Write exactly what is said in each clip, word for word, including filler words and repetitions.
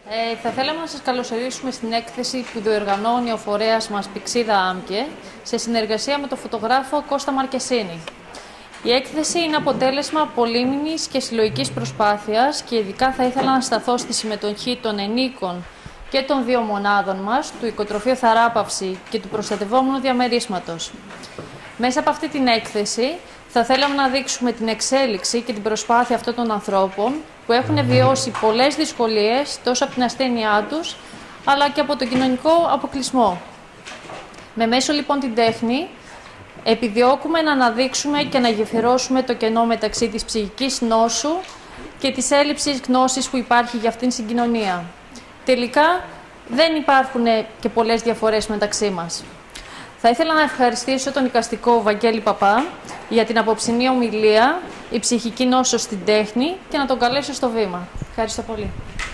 Ε, θα θέλαμε να σας καλωσορίσουμε στην έκθεση που διοργανώνει ο φορέας μας Πηξίδα Άμκε σε συνεργασία με τον φωτογράφο Κώστα Μαρκεσίνη. Η έκθεση είναι αποτέλεσμα πολύμηνης και συλλογικής προσπάθειας και ειδικά θα ήθελα να σταθώ στη συμμετοχή των ενίκων και των δύο μονάδων μας, του Οικοτροφείου Θαράπαυση και του Προστατευόμενου Διαμερίσματος. Μέσα από αυτή την έκθεση θα θέλαμε να δείξουμε την εξέλιξη και την προσπάθεια αυτών των ανθρώπων που έχουν βιώσει πολλές δυσκολίες τόσο από την ασθένειά τους αλλά και από τον κοινωνικό αποκλεισμό. Με μέσο λοιπόν την τέχνη επιδιώκουμε να αναδείξουμε και να γεφυρώσουμε το κενό μεταξύ της ψυχικής νόσου και της έλλειψης γνώσης που υπάρχει για αυτήν την συγκοινωνία. Τελικά δεν υπάρχουν και πολλές διαφορές μεταξύ μας. Θα ήθελα να ευχαριστήσω τον εικαστικό Βαγγέλη Παπά για την απόψινή ομιλία «Η ψυχική νόσος στην τέχνη» και να τον καλέσω στο βήμα. Ευχαριστώ πολύ.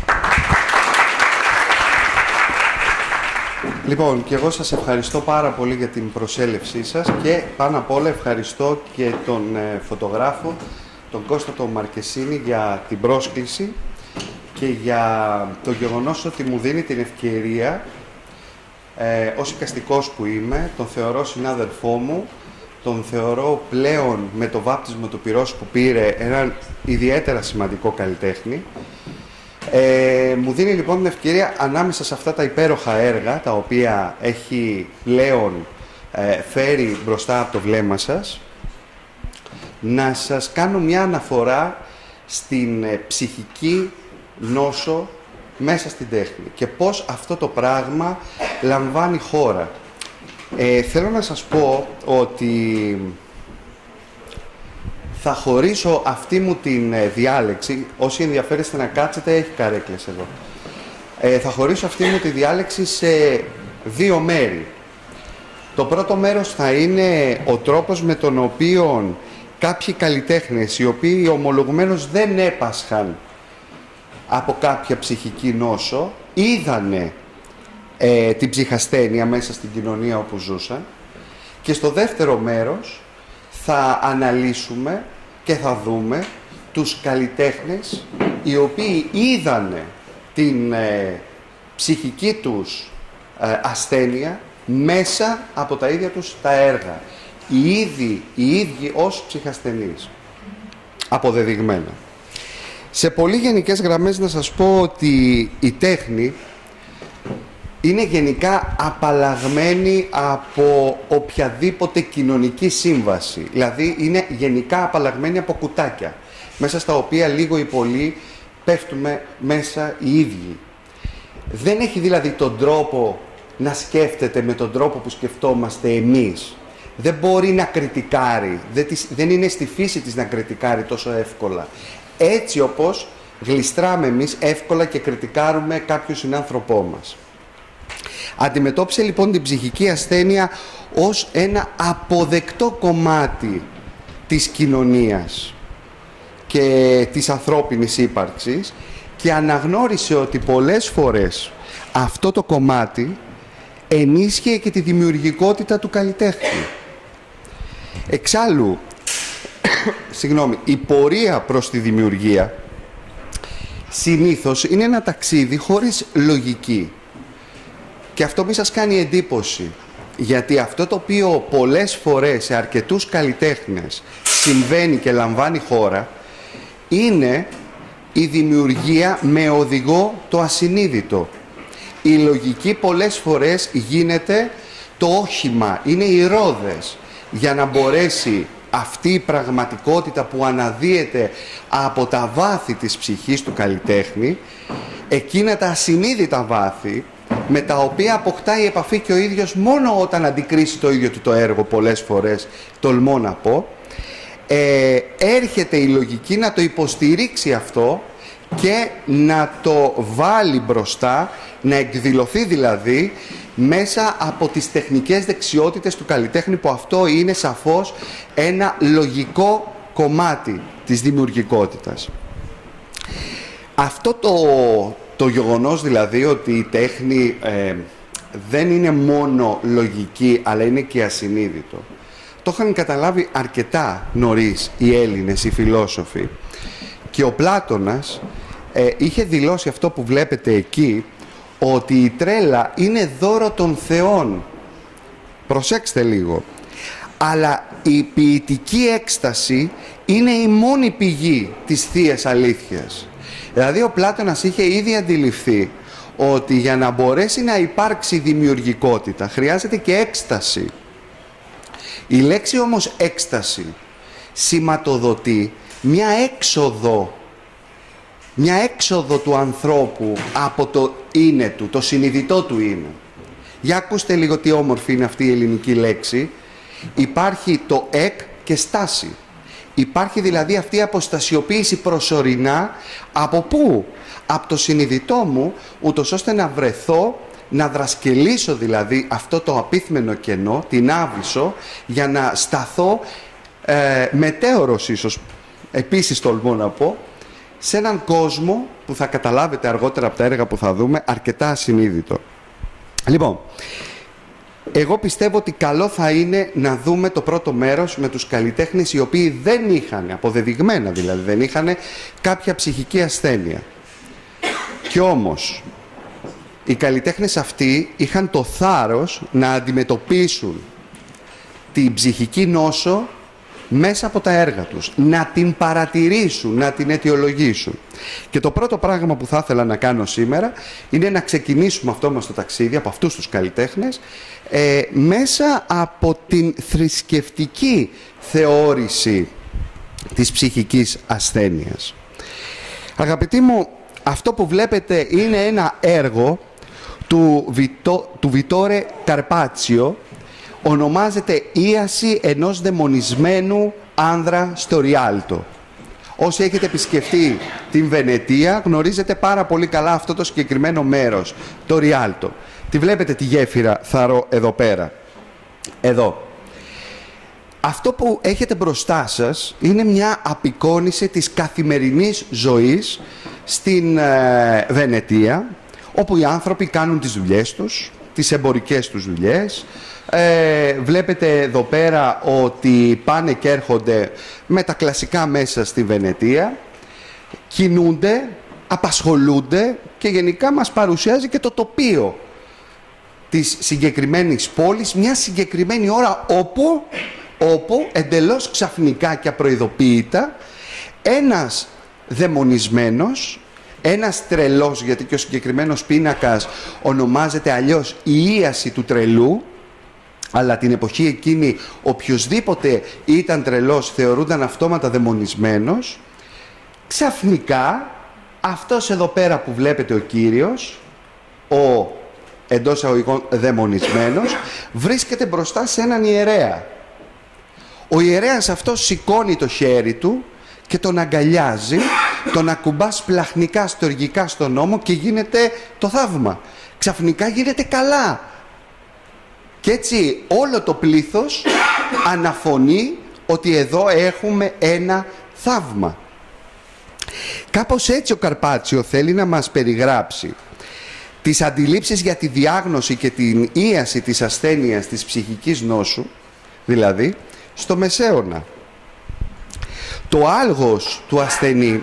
Λοιπόν, και εγώ σας ευχαριστώ πάρα πολύ για την προσέλευσή σας και πάνω απ' όλα ευχαριστώ και τον ε, φωτογράφο, τον Κώστα τον Μαρκεσίνη, για την πρόσκληση και για το γεγονός ότι μου δίνει την ευκαιρία, ε, ως εικαστικός που είμαι, τον θεωρώ συνάδελφό μου, τον θεωρώ πλέον με το βάπτισμα του πυρός που πήρε έναν ιδιαίτερα σημαντικό καλλιτέχνη. Ε, μου δίνει λοιπόν την ευκαιρία ανάμεσα σε αυτά τα υπέροχα έργα τα οποία έχει πλέον ε, φέρει μπροστά από το βλέμμα σας να σας κάνω μια αναφορά στην ε, ψυχική νόσο μέσα στην τέχνη και πώς αυτό το πράγμα λαμβάνει χώρα. Ε, θέλω να σας πω ότι θα χωρίσω αυτή μου την ε, διάλεξη, όσοι ενδιαφέρεστε να κάτσετε, έχει καρέκλες εδώ. Ε, θα χωρίσω αυτή μου τη διάλεξη σε δύο μέρη. Το πρώτο μέρος θα είναι ο τρόπος με τον οποίο κάποιοι καλλιτέχνες, οι οποίοι ομολογουμένως δεν έπασχαν από κάποια ψυχική νόσο, είδανε ε, την ψυχασθένεια μέσα στην κοινωνία όπου ζούσαν. Και στο δεύτερο μέρος θα αναλύσουμε και θα δούμε τους καλλιτέχνες οι οποίοι είδανε την ε, ψυχική τους ε, ασθένεια μέσα από τα ίδια τους τα έργα. Οι ίδιοι, οι ίδιοι ως ψυχασθενείς. Αποδεδειγμένα. Σε πολύ γενικές γραμμές να σας πω ότι η τέχνη είναι γενικά απαλλαγμένη από οποιαδήποτε κοινωνική σύμβαση. Δηλαδή είναι γενικά απαλλαγμένη από κουτάκια, μέσα στα οποία λίγο ή πολύ πέφτουμε μέσα οι ίδιοι. Δεν έχει δηλαδή τον τρόπο να σκέφτεται με τον τρόπο που σκεφτόμαστε εμείς. Δεν μπορεί να κριτικάρει, δεν, της, δεν είναι στη φύση της να κριτικάρει τόσο εύκολα. Έτσι όπως γλιστράμε εμείς εύκολα και κριτικάρουμε κάποιον συνάνθρωπό μας. Αντιμετώπισε λοιπόν την ψυχική ασθένεια ως ένα αποδεκτό κομμάτι της κοινωνίας και της ανθρώπινης ύπαρξης και αναγνώρισε ότι πολλές φορές αυτό το κομμάτι ενίσχυε και τη δημιουργικότητα του καλλιτέχνη. Εξάλλου, συγγνώμη, η πορεία προς τη δημιουργία συνήθως είναι ένα ταξίδι χωρίς λογική. Και αυτό μη σας κάνει εντύπωση, γιατί αυτό το οποίο πολλές φορές σε αρκετούς καλλιτέχνες συμβαίνει και λαμβάνει χώρα είναι η δημιουργία με οδηγό το ασυνείδητο. Η λογική πολλές φορές γίνεται το όχημα, είναι οι ρόδες για να μπορέσει αυτή η πραγματικότητα που αναδύεται από τα βάθη της ψυχής του καλλιτέχνη, εκείνα τα ασυνείδητα βάθη με τα οποία αποκτάει επαφή και ο ίδιος μόνο όταν αντικρίσει το ίδιο του το έργο πολλές φορές, τολμώ να πω, ε, έρχεται η λογική να το υποστηρίξει αυτό και να το βάλει μπροστά, να εκδηλωθεί δηλαδή μέσα από τις τεχνικές δεξιότητες του καλλιτέχνη, που αυτό είναι σαφώς ένα λογικό κομμάτι της δημιουργικότητας. Αυτό το, το γεγονός δηλαδή ότι η τέχνη ε, δεν είναι μόνο λογική αλλά είναι και ασυνείδητο, το είχαν καταλάβει αρκετά νωρίς οι Έλληνες, οι φιλόσοφοι, και ο Πλάτωνας ε, είχε δηλώσει αυτό που βλέπετε εκεί, ότι η τρέλα είναι δώρο των θεών. Προσέξτε λίγο. Αλλά η ποιητική έκσταση είναι η μόνη πηγή της θείας αλήθειας. Δηλαδή ο Πλάτωνας είχε ήδη αντιληφθεί ότι για να μπορέσει να υπάρξει δημιουργικότητα χρειάζεται και έκσταση. Η λέξη όμως έκσταση σηματοδοτεί μια έξοδο, μια έξοδο του ανθρώπου από το είναι του, το συνειδητό του είναι. Για ακούστε λίγο τι όμορφη είναι αυτή η ελληνική λέξη. Υπάρχει το εκ και στάση. Υπάρχει δηλαδή αυτή η αποστασιοποίηση προσωρινά από πού? Από το συνειδητό μου, ούτως ώστε να βρεθώ, να δρασκελίσω δηλαδή αυτό το απίθμενο κενό, την άβυσσο, για να σταθώ ε, μετέωρος ίσως, επίσης τολμώ να πω, σε έναν κόσμο που θα καταλάβετε αργότερα από τα έργα που θα δούμε, αρκετά ασυνείδητο. Λοιπόν, εγώ πιστεύω ότι καλό θα είναι να δούμε το πρώτο μέρος με τους καλλιτέχνες οι οποίοι δεν είχαν, αποδεδειγμένα δηλαδή, δεν είχαν κάποια ψυχική ασθένεια. Κι όμως, οι καλλιτέχνες αυτοί είχαν το θάρρος να αντιμετωπίσουν την ψυχική νόσο μέσα από τα έργα τους, να την παρατηρήσουν, να την αιτιολογήσουν. Και το πρώτο πράγμα που θα ήθελα να κάνω σήμερα είναι να ξεκινήσουμε αυτό μας το ταξίδι, από αυτούς τους καλλιτέχνες, ε, μέσα από την θρησκευτική θεώρηση της ψυχικής ασθένειας. Αγαπητοί μου, αυτό που βλέπετε είναι ένα έργο του, Βιτό, του Βιτόρε Καρπάτσιο, ονομάζεται «Ίαση ενός δαιμονισμένου άνδρα στο Ριάλτο». Όσοι έχετε επισκεφτεί την Βενετία γνωρίζετε πάρα πολύ καλά αυτό το συγκεκριμένο μέρος, το Ριάλτο. Τη βλέπετε τη γέφυρα Θαρό εδώ πέρα. Εδώ. Αυτό που έχετε μπροστά σας είναι μια απεικόνιση της καθημερινής ζωής στην ε, Βενετία, όπου οι άνθρωποι κάνουν τις δουλειές τους, τις εμπορικές τους δουλειές. Ε, βλέπετε εδώ πέρα ότι πάνε και έρχονται με τα κλασικά μέσα στη Βενετία, κινούνται, απασχολούνται και γενικά μας παρουσιάζει και το τοπίο της συγκεκριμένης πόλης, μια συγκεκριμένη ώρα όπου, όπου εντελώς ξαφνικά και απροειδοποίητα ένας δαιμονισμένος, ένας τρελός, γιατί και ο συγκεκριμένος πίνακας ονομάζεται αλλιώς η ίαση του τρελού, αλλά την εποχή εκείνη οποιοσδήποτε ήταν τρελός θεωρούνταν αυτόματα δαιμονισμένος, ξαφνικά αυτός εδώ πέρα που βλέπετε ο Κύριος, ο εντός εισαγωγικών δαιμονισμένος, βρίσκεται μπροστά σε έναν ιερέα. Ο ιερέας αυτός σηκώνει το χέρι του και τον αγκαλιάζει, τον ακουμπά σπλαχνικά στοργικά στον ώμο και γίνεται το θαύμα. Ξαφνικά γίνεται καλά. Και έτσι όλο το πλήθος αναφωνεί ότι εδώ έχουμε ένα θαύμα. Κάπως έτσι ο Καρπάτσιο θέλει να μας περιγράψει τις αντιλήψεις για τη διάγνωση και την ίαση της ασθένειας της ψυχικής νόσου, δηλαδή στο Μεσαίωνα. Το άλγος του ασθενή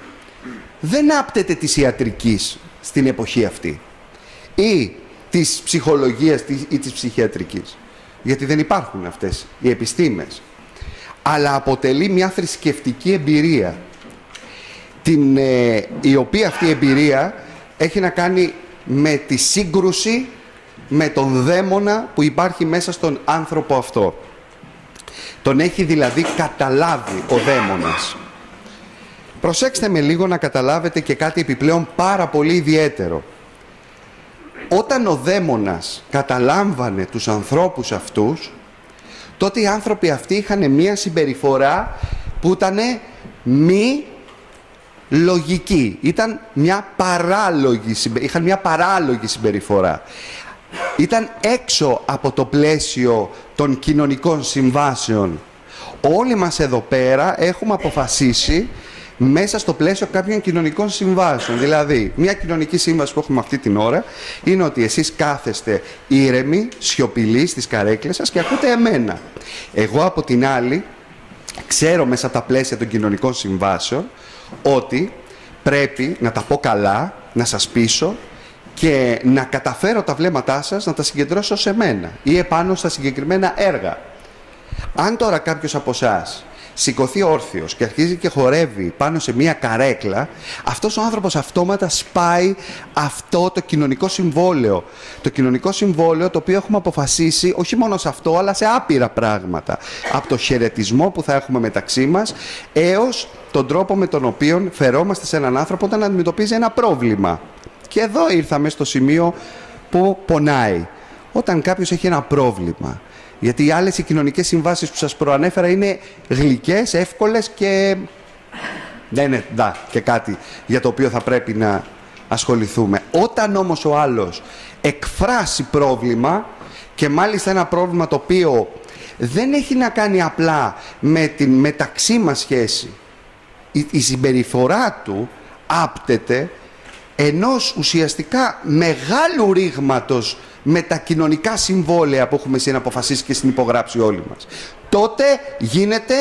δεν άπτεται της ιατρικής στην εποχή αυτή ή της ψυχολογίας ή της ψυχιατρικής, γιατί δεν υπάρχουν αυτές οι επιστήμες, αλλά αποτελεί μια θρησκευτική εμπειρία, την, ε, η οποία αυτή η εμπειρία έχει να κάνει με τη σύγκρουση με τον δαίμονα που υπάρχει μέσα στον άνθρωπο αυτό. Τον έχει δηλαδή καταλάβει ο δαίμονας. Προσέξτε με λίγο να καταλάβετε και κάτι επιπλέον πάρα πολύ ιδιαίτερο. Όταν ο δαίμονας καταλάμβανε τους ανθρώπους αυτούς, τότε οι άνθρωποι αυτοί είχαν μία συμπεριφορά που ήταν μη λογική. Ήταν μια παράλογη, είχαν μια παράλογη συμπεριφορά. Ήταν έξω από το πλαίσιο των κοινωνικών συμβάσεων. Όλοι μας εδώ πέρα έχουμε αποφασίσει μέσα στο πλαίσιο κάποιων κοινωνικών συμβάσεων. Δηλαδή, μια κοινωνική σύμβαση που έχουμε αυτή την ώρα είναι ότι εσείς κάθεστε ήρεμοι, σιωπηλοί στις καρέκλες σας και ακούτε εμένα. Εγώ από την άλλη ξέρω μέσα από τα πλαίσια των κοινωνικών συμβάσεων ότι πρέπει να τα πω καλά, να σας πείσω και να καταφέρω τα βλέμματά σας να τα συγκεντρώσω σε μένα ή επάνω στα συγκεκριμένα έργα. Αν τώρα κάποιος από εσάς σηκωθεί όρθιος και αρχίζει και χορεύει πάνω σε μία καρέκλα, αυτός ο άνθρωπος αυτόματα σπάει αυτό το κοινωνικό συμβόλαιο. Το κοινωνικό συμβόλαιο το οποίο έχουμε αποφασίσει όχι μόνο σε αυτό, αλλά σε άπειρα πράγματα. Από το χαιρετισμό που θα έχουμε μεταξύ μας, έως τον τρόπο με τον οποίο φερόμαστε σε έναν άνθρωπο όταν αντιμετωπίζει ένα πρόβλημα. Και εδώ ήρθαμε στο σημείο που πονάει. Όταν κάποιος έχει ένα πρόβλημα. Γιατί οι άλλες οι κοινωνικές συμβάσεις που σας προανέφερα είναι γλυκές, εύκολες και δεν είναι δα, και κάτι για το οποίο θα πρέπει να ασχοληθούμε. Όταν όμως ο άλλος εκφράσει πρόβλημα και μάλιστα ένα πρόβλημα το οποίο δεν έχει να κάνει απλά με την μεταξύ μας σχέση, η, η συμπεριφορά του άπτεται ενός ουσιαστικά μεγάλου ρήγματος με τα κοινωνικά συμβόλαια που έχουμε συναποφασίσει και συνυπογράψει όλοι μας, τότε γίνεται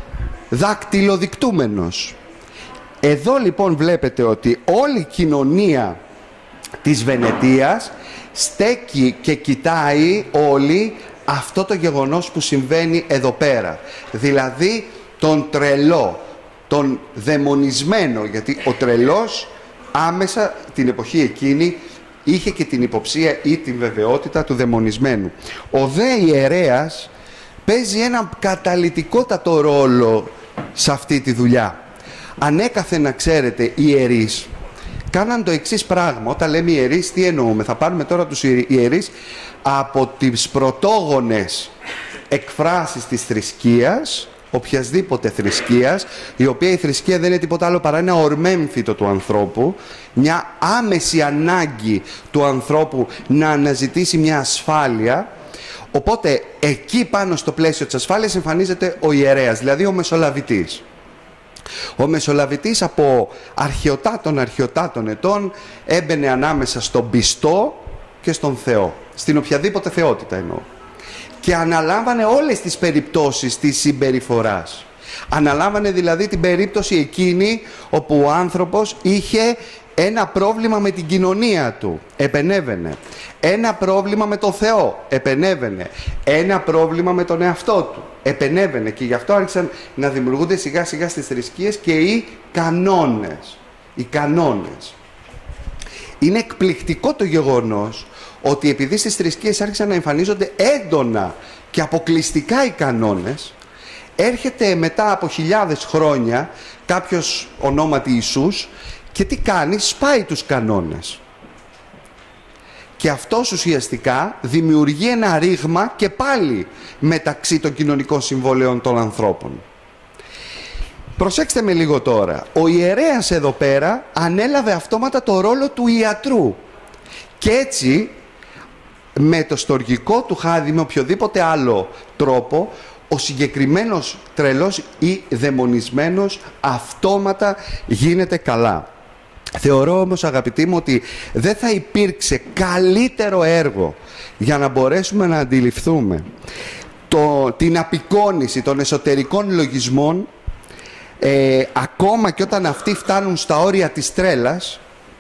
δακτυλοδεικτούμενος. Εδώ λοιπόν βλέπετε ότι όλη η κοινωνία της Βενετίας στέκει και κοιτάει όλοι αυτό το γεγονός που συμβαίνει εδώ πέρα. Δηλαδή τον τρελό, τον δαιμονισμένο, γιατί ο τρελός άμεσα την εποχή εκείνη είχε και την υποψία ή την βεβαιότητα του δαιμονισμένου. Ο δε ιερέας παίζει ένα καταλυτικότατο ρόλο σε αυτή τη δουλειά. Ανέκαθεν να ξέρετε, οι ιερείς κάναν το εξής πράγμα. Όταν λέμε ιερείς, τι εννοούμε? Θα πάρουμε τώρα τους ιερείς από τις πρωτόγονες εκφράσεις της θρησκείας, οποιασδήποτε θρησκείας, η οποία η θρησκεία δεν είναι τίποτα άλλο παρά ένα ορμέμφυτο του ανθρώπου, μια άμεση ανάγκη του ανθρώπου να αναζητήσει μια ασφάλεια. Οπότε εκεί πάνω στο πλαίσιο της ασφάλειας εμφανίζεται ο ιερέας, δηλαδή ο μεσολαβητής. Ο μεσολαβητής από αρχαιοτάτων αρχαιοτάτων ετών έμπαινε ανάμεσα στον πιστό και στον Θεό, στην οποιαδήποτε θεότητα εννοώ, και αναλάμβανε όλες τις περιπτώσεις της συμπεριφοράς. Αναλάμβανε δηλαδή την περίπτωση εκείνη όπου ο άνθρωπος είχε ένα πρόβλημα με την κοινωνία του, επενέβαινε. Ένα πρόβλημα με τον Θεό, επενέβαινε. Ένα πρόβλημα με τον εαυτό του, επενέβαινε. Και γι' αυτό άρχισαν να δημιουργούνται σιγά σιγά στις θρησκείες και οι κανόνες. Οι κανόνες. Είναι εκπληκτικό το γεγονός ότι επειδή στις θρησκείες άρχισαν να εμφανίζονται έντονα και αποκλειστικά οι κανόνες, έρχεται μετά από χιλιάδες χρόνια κάποιος ονόματι Ιησούς και τι κάνει? Σπάει τους κανόνες. Και αυτός ουσιαστικά δημιουργεί ένα ρήγμα και πάλι μεταξύ των κοινωνικών συμβολέων των ανθρώπων. Προσέξτε με λίγο τώρα. Ο ιερέας εδώ πέρα ανέλαβε αυτόματα το ρόλο του ιατρού. Και έτσι, με το στοργικό του χάδι, με οποιοδήποτε άλλο τρόπο, ο συγκεκριμένος τρελός ή δαιμονισμένος αυτόματα γίνεται καλά. Θεωρώ όμως, αγαπητοί μου, ότι δεν θα υπήρξε καλύτερο έργο για να μπορέσουμε να αντιληφθούμε το, την απεικόνιση των εσωτερικών λογισμών, ε, ακόμα και όταν αυτοί φτάνουν στα όρια της τρέλας,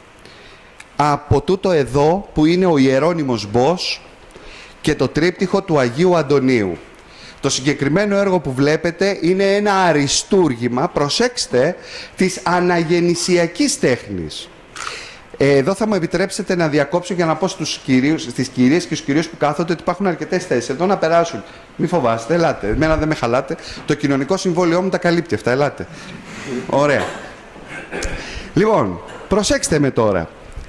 από τούτο εδώ που είναι ο Ιερώνυμος Μπος και το τρίπτυχο του Αγίου Αντωνίου. Το συγκεκριμένο έργο που βλέπετε είναι ένα αριστούργημα, προσέξτε, της αναγεννησιακής τέχνης. Εδώ θα μου επιτρέψετε να διακόψω για να πω στους κυρίους, στις κυρίες και στους κυρίους που κάθονται ότι υπάρχουν αρκετές θέσεις εδώ να περάσουν. Μην φοβάστε, ελάτε. Εμένα δεν με χαλάτε. Το κοινωνικό συμβόλαιό μου τα καλύπτει αυτά, ελάτε. Ωραία. Λοιπόν, προσέξτε με τώρα.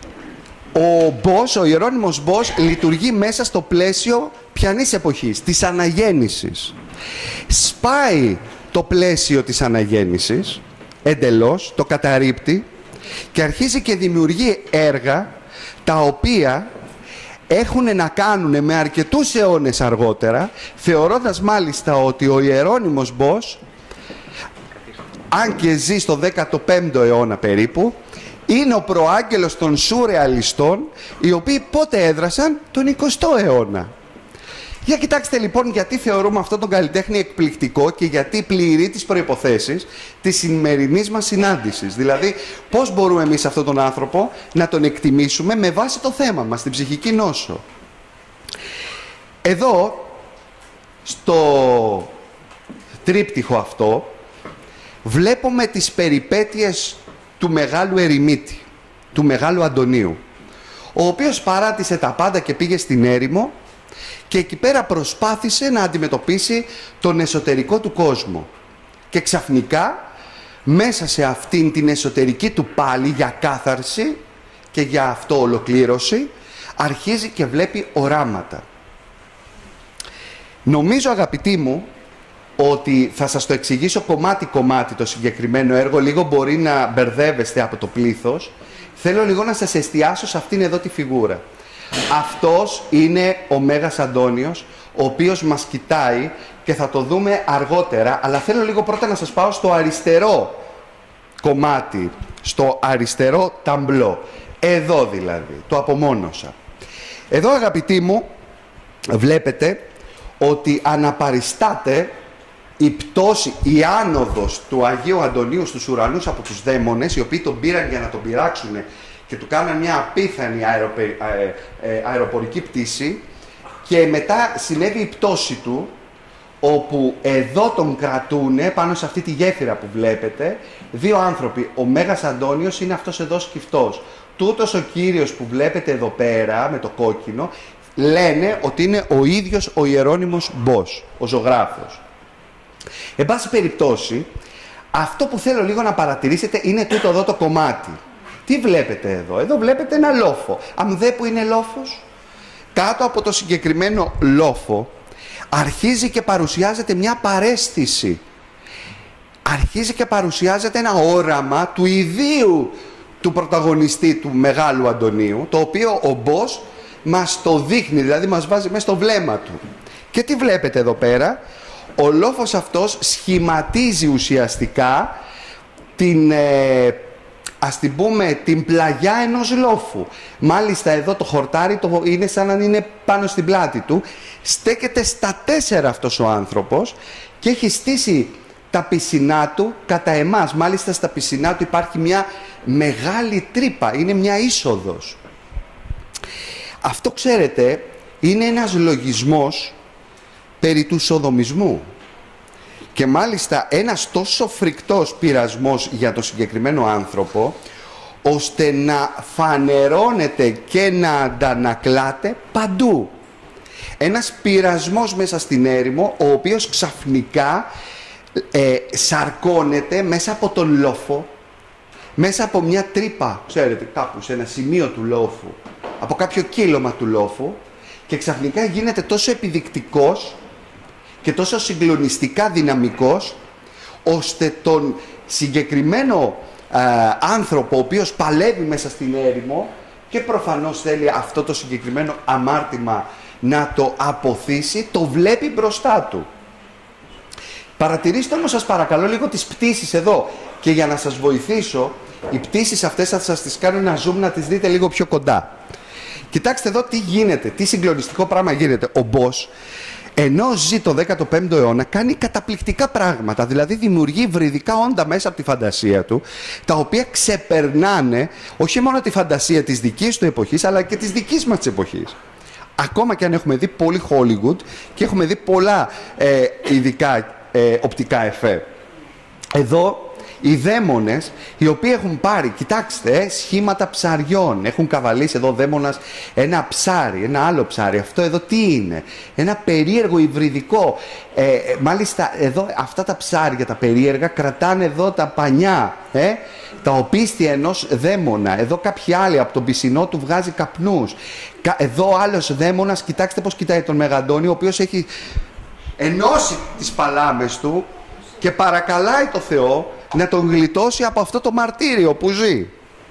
Ο Μπος, ο Ιερώνυμος Μπος, λειτουργεί μέσα στο πλαίσιο ποιανής εποχής? Της αναγέννησης. Σπάει το πλαίσιο της αναγέννησης, εντελώς, το καταρρίπτει και αρχίζει και δημιουργεί έργα τα οποία έχουν να κάνουν με αρκετούς αιώνες αργότερα, θεωρώντας μάλιστα ότι ο Ιερώνυμος Μπος, αν και ζει στο δέκατο πέμπτο αιώνα περίπου, είναι ο προάγγελος των σουρεαλιστών, οι οποίοι πότε έδρασαν? Τον εικοστό αιώνα. Για κοιτάξτε λοιπόν γιατί θεωρούμε αυτόν τον καλλιτέχνη εκπληκτικό και γιατί πληρεί τις προϋποθέσεις της σημερινής μας συνάντησης. Δηλαδή, πώς μπορούμε εμείς αυτόν τον άνθρωπο να τον εκτιμήσουμε με βάση το θέμα μας, την ψυχική νόσο. Εδώ, στο τρίπτυχο αυτό, βλέπουμε τις περιπέτειες του μεγάλου ερημίτη, του μεγάλου Αντωνίου, ο οποίος παράτησε τα πάντα και πήγε στην έρημο και εκεί πέρα προσπάθησε να αντιμετωπίσει τον εσωτερικό του κόσμο. Και ξαφνικά, μέσα σε αυτήν την εσωτερική του πάλι για κάθαρση και για αυτό ολοκλήρωση, αρχίζει και βλέπει οράματα. Νομίζω, αγαπητοί μου, ότι θα σας το εξηγήσω κομμάτι-κομμάτι το συγκεκριμένο έργο. Λίγο μπορεί να μπερδεύεστε από το πλήθος. Θέλω λίγο να σας εστιάσω σε αυτήν εδώ τη φιγούρα. Αυτός είναι ο Μέγας Αντώνιος, ο οποίος μας κοιτάει και θα το δούμε αργότερα, αλλά θέλω λίγο πρώτα να σας πάω στο αριστερό κομμάτι, στο αριστερό ταμπλό. Εδώ δηλαδή, το απομόνωσα. Εδώ, αγαπητοί μου, βλέπετε ότι αναπαριστάται η πτώση, η άνοδος του Αγίου Αντωνίου στους ουρανούς από τους δαίμονες, οι οποίοι τον πήραν για να τον πειράξουν και του κάναν μια απίθανη αεροπε... αε... αε... αεροπορική πτήση, και μετά συνέβη η πτώση του, όπου εδώ τον κρατούνε πάνω σε αυτή τη γέφυρα που βλέπετε δύο άνθρωποι. Ο Μέγας Αντώνιος είναι αυτός εδώ σκυφτός. Τούτος ο Κύριος που βλέπετε εδώ πέρα με το κόκκινο, λένε ότι είναι ο ίδιος ο Ιερώνυμος Μπος, ο ζωγράφος. Εν πάση περιπτώσει, αυτό που θέλω λίγο να παρατηρήσετε είναι τούτο εδώ το κομμάτι. Τι βλέπετε εδώ? Εδώ βλέπετε ένα λόφο. Αμδέ που είναι λόφος. Κάτω από το συγκεκριμένο λόφο αρχίζει και παρουσιάζεται μια παρέστηση. Αρχίζει και παρουσιάζεται ένα όραμα του ιδίου του πρωταγωνιστή του Μεγάλου Αντωνίου, το οποίο ο Μπος μας το δείχνει, δηλαδή μας βάζει μέσα στο βλέμμα του. Και τι βλέπετε εδώ πέρα? Ο λόφος αυτός σχηματίζει ουσιαστικά την, ε, ας την πούμε, την πλαγιά ενός λόφου. Μάλιστα εδώ το χορτάρι το είναι σαν να είναι πάνω στην πλάτη του. Στέκεται στα τέσσερα αυτός ο άνθρωπος και έχει στήσει τα πισινά του κατά εμάς. Μάλιστα στα πισινά του υπάρχει μια μεγάλη τρύπα, είναι μια είσοδος. Αυτό, ξέρετε, είναι ένας λογισμός περί του σοδομισμού. Και μάλιστα ένας τόσο φρικτός πειρασμός για το συγκεκριμένο άνθρωπο, ώστε να φανερώνεται και να αντανακλάται παντού. Ένας πειρασμός μέσα στην έρημο, ο οποίος ξαφνικά ε, σαρκώνεται μέσα από τον λόφο, μέσα από μια τρύπα, ξέρετε, κάπου σε ένα σημείο του λόφου, από κάποιο κύλωμα του λόφου, και ξαφνικά γίνεται τόσο επιδεικτικός και τόσο συγκλονιστικά δυναμικός, ώστε τον συγκεκριμένο α, άνθρωπο, ο οποίος παλεύει μέσα στην έρημο και προφανώς θέλει αυτό το συγκεκριμένο αμάρτημα να το αποθήσει, το βλέπει μπροστά του. Παρατηρήστε όμως, σας παρακαλώ, λίγο τις πτήσεις εδώ, και για να σας βοηθήσω, οι πτήσεις αυτές θα σας τις κάνω ένα zoom να τις δείτε λίγο πιο κοντά. Κοιτάξτε εδώ τι γίνεται, τι συγκλονιστικό πράγμα γίνεται. Ο Μπος, ενώ ζει το δέκατο πέμπτο αιώνα, κάνει καταπληκτικά πράγματα. Δηλαδή δημιουργεί υβριδικά όντα μέσα από τη φαντασία του, τα οποία ξεπερνάνε όχι μόνο τη φαντασία της δικής του εποχής, αλλά και της δικής μας της εποχής. Ακόμα και αν έχουμε δει πολύ Hollywood και έχουμε δει πολλά ε, ειδικά ε, οπτικά εφέ. Εδώ οι δαίμονες, οι οποίοι έχουν πάρει, κοιτάξτε, ε, σχήματα ψαριών. Έχουν καβαλήσει εδώ ο δαίμονας ένα ψάρι, ένα άλλο ψάρι. Αυτό εδώ τι είναι? Ένα περίεργο υβριδικό. Ε, ε, μάλιστα εδώ αυτά τα ψάρια, τα περίεργα, κρατάνε εδώ τα πανιά, ε, τα οπίστια ενός δαίμονα. Εδώ κάποιοι άλλοι από τον πισινό του βγάζει καπνούς. Εδώ άλλος δαίμονας, κοιτάξτε πώς κοιτάει τον Μεγαντώνη, ο οποίος έχει ενώσει τις παλάμες του και παρακαλάει το Θεό να τον γλιτώσει από αυτό το μαρτύριο που ζει.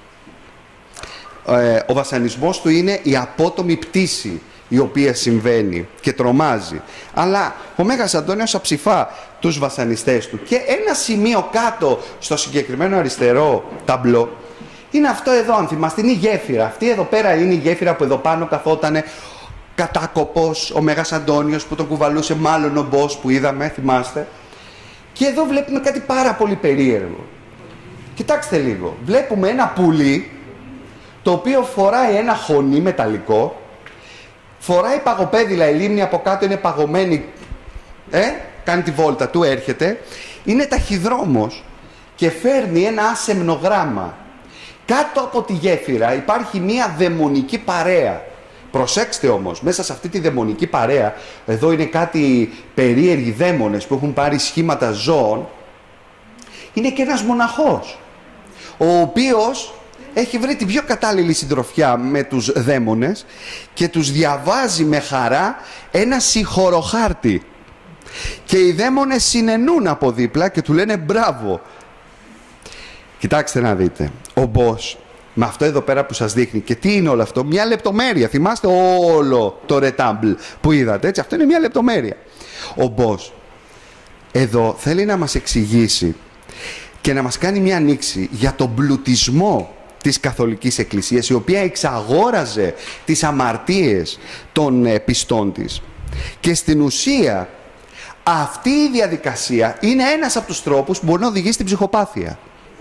Ε, ο βασανισμός του είναι η απότομη πτήση η οποία συμβαίνει και τρομάζει. Αλλά ο Μέγας Αντώνιος αψηφά τους βασανιστές του. Και ένα σημείο κάτω στο συγκεκριμένο αριστερό ταμπλό είναι αυτό εδώ, αν θυμάστε, είναι η γέφυρα. Αυτή εδώ πέρα είναι η γέφυρα που εδώ πάνω καθότανε κατάκοπος, ο Μέγας Αντώνιος που τον κουβαλούσε μάλλον ο Μπος που είδαμε, θυμάστε. Και εδώ βλέπουμε κάτι πάρα πολύ περίεργο. Κοιτάξτε λίγο, βλέπουμε ένα πουλί το οποίο φοράει ένα χωνί μεταλλικό, φοράει παγοπέδιλα, η λίμνη από κάτω είναι παγωμένη, ε, κάνει τη βόλτα του, έρχεται, είναι ταχυδρόμος και φέρνει ένα άσεμνο γράμμα. Κάτω από τη γέφυρα υπάρχει μία δαιμονική παρέα. Προσέξτε όμως, μέσα σε αυτή τη δαιμονική παρέα, εδώ είναι κάτι περίεργοι δαίμονες που έχουν πάρει σχήματα ζώων, είναι και ένας μοναχός, ο οποίος έχει βρει την πιο κατάλληλη συντροφιά με τους δαίμονες και τους διαβάζει με χαρά ένα συγχωροχάρτη. Και οι δαίμονες συνενούν από δίπλα και του λένε μπράβο. Κοιτάξτε να δείτε, ο Μπος, με αυτό εδώ πέρα που σας δείχνει, και τι είναι όλο αυτό, μια λεπτομέρεια, θυμάστε όλο το ρετάμπλ που είδατε, έτσι, αυτό είναι μια λεπτομέρεια. Ο Μπος εδώ θέλει να μας εξηγήσει και να μας κάνει μια ανοίξη για τον πλουτισμό της Καθολικής Εκκλησίας, η οποία εξαγόραζε τις αμαρτίες των πιστών της. Και στην ουσία αυτή η διαδικασία είναι ένας από τους τρόπους που μπορεί να οδηγήσει στην ψυχοπάθεια.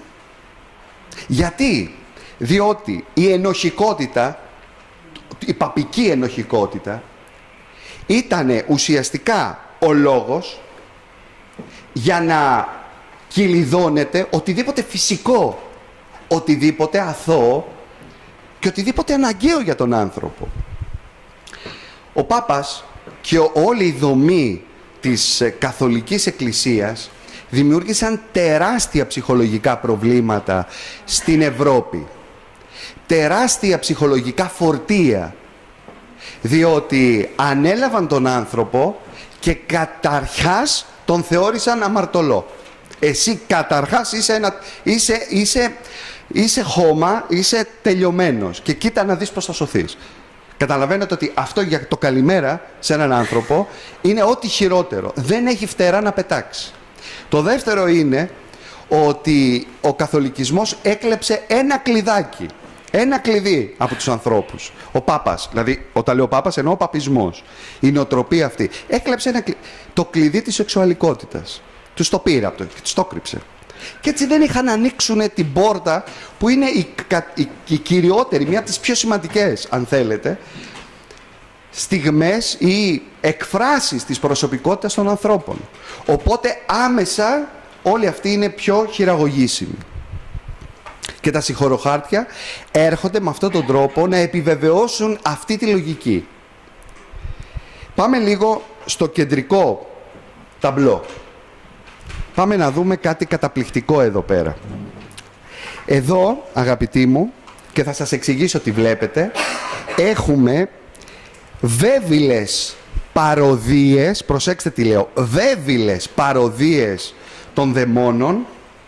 Γιατί? Διότι η ενοχικότητα, η παπική ενοχικότητα, ήταν ουσιαστικά ο λόγος για να κυλιδώνεται οτιδήποτε φυσικό, οτιδήποτε αθώο και οτιδήποτε αναγκαίο για τον άνθρωπο. Ο Πάπας και όλη η δομή της Καθολικής Εκκλησίας δημιούργησαν τεράστια ψυχολογικά προβλήματα στην Ευρώπη. Τεράστια ψυχολογικά φορτία, διότι ανέλαβαν τον άνθρωπο και καταρχάς τον θεώρησαν αμαρτωλό. Εσύ καταρχάς είσαι, ένα, είσαι, είσαι, είσαι χώμα, είσαι τελειωμένος και κοίτα να δεις πώς θα σωθείς. Καταλαβαίνετε ότι αυτό για το καλημέρα σε έναν άνθρωπο είναι ό,τι χειρότερο. Δεν έχει φτερά να πετάξει. Το δεύτερο είναι ότι ο καθολικισμός έκλεψε ένα κλειδάκι. Ένα κλειδί από τους ανθρώπους. Ο Πάπας, δηλαδή όταν λέω Πάπας εννοώ ο παπισμός. Η νοοτροπία αυτή. Έκλεψε ένα κλειδί. Το κλειδί της σεξουαλικότητας. Τους το πήρε από το και τους το κρύψε. Και έτσι δεν είχαν να ανοίξουν την πόρτα που είναι η, η, η κυριότερη, μία από τις πιο σημαντικές, αν θέλετε, στιγμές ή εκφράσεις της προσωπικότητας των ανθρώπων. Οπότε άμεσα όλοι αυτοί είναι πιο χειραγωγήσιμοι. Και τα συγχωροχάρτια έρχονται με αυτόν τον τρόπο να επιβεβαιώσουν αυτή τη λογική. Πάμε λίγο στο κεντρικό ταμπλό. Πάμε να δούμε κάτι καταπληκτικό εδώ πέρα. Εδώ, αγαπητοί μου, και θα σας εξηγήσω τι βλέπετε, έχουμε βέβηλες παροδίες, προσέξτε τι λέω, βέβηλες παροδίες των δαιμόνων,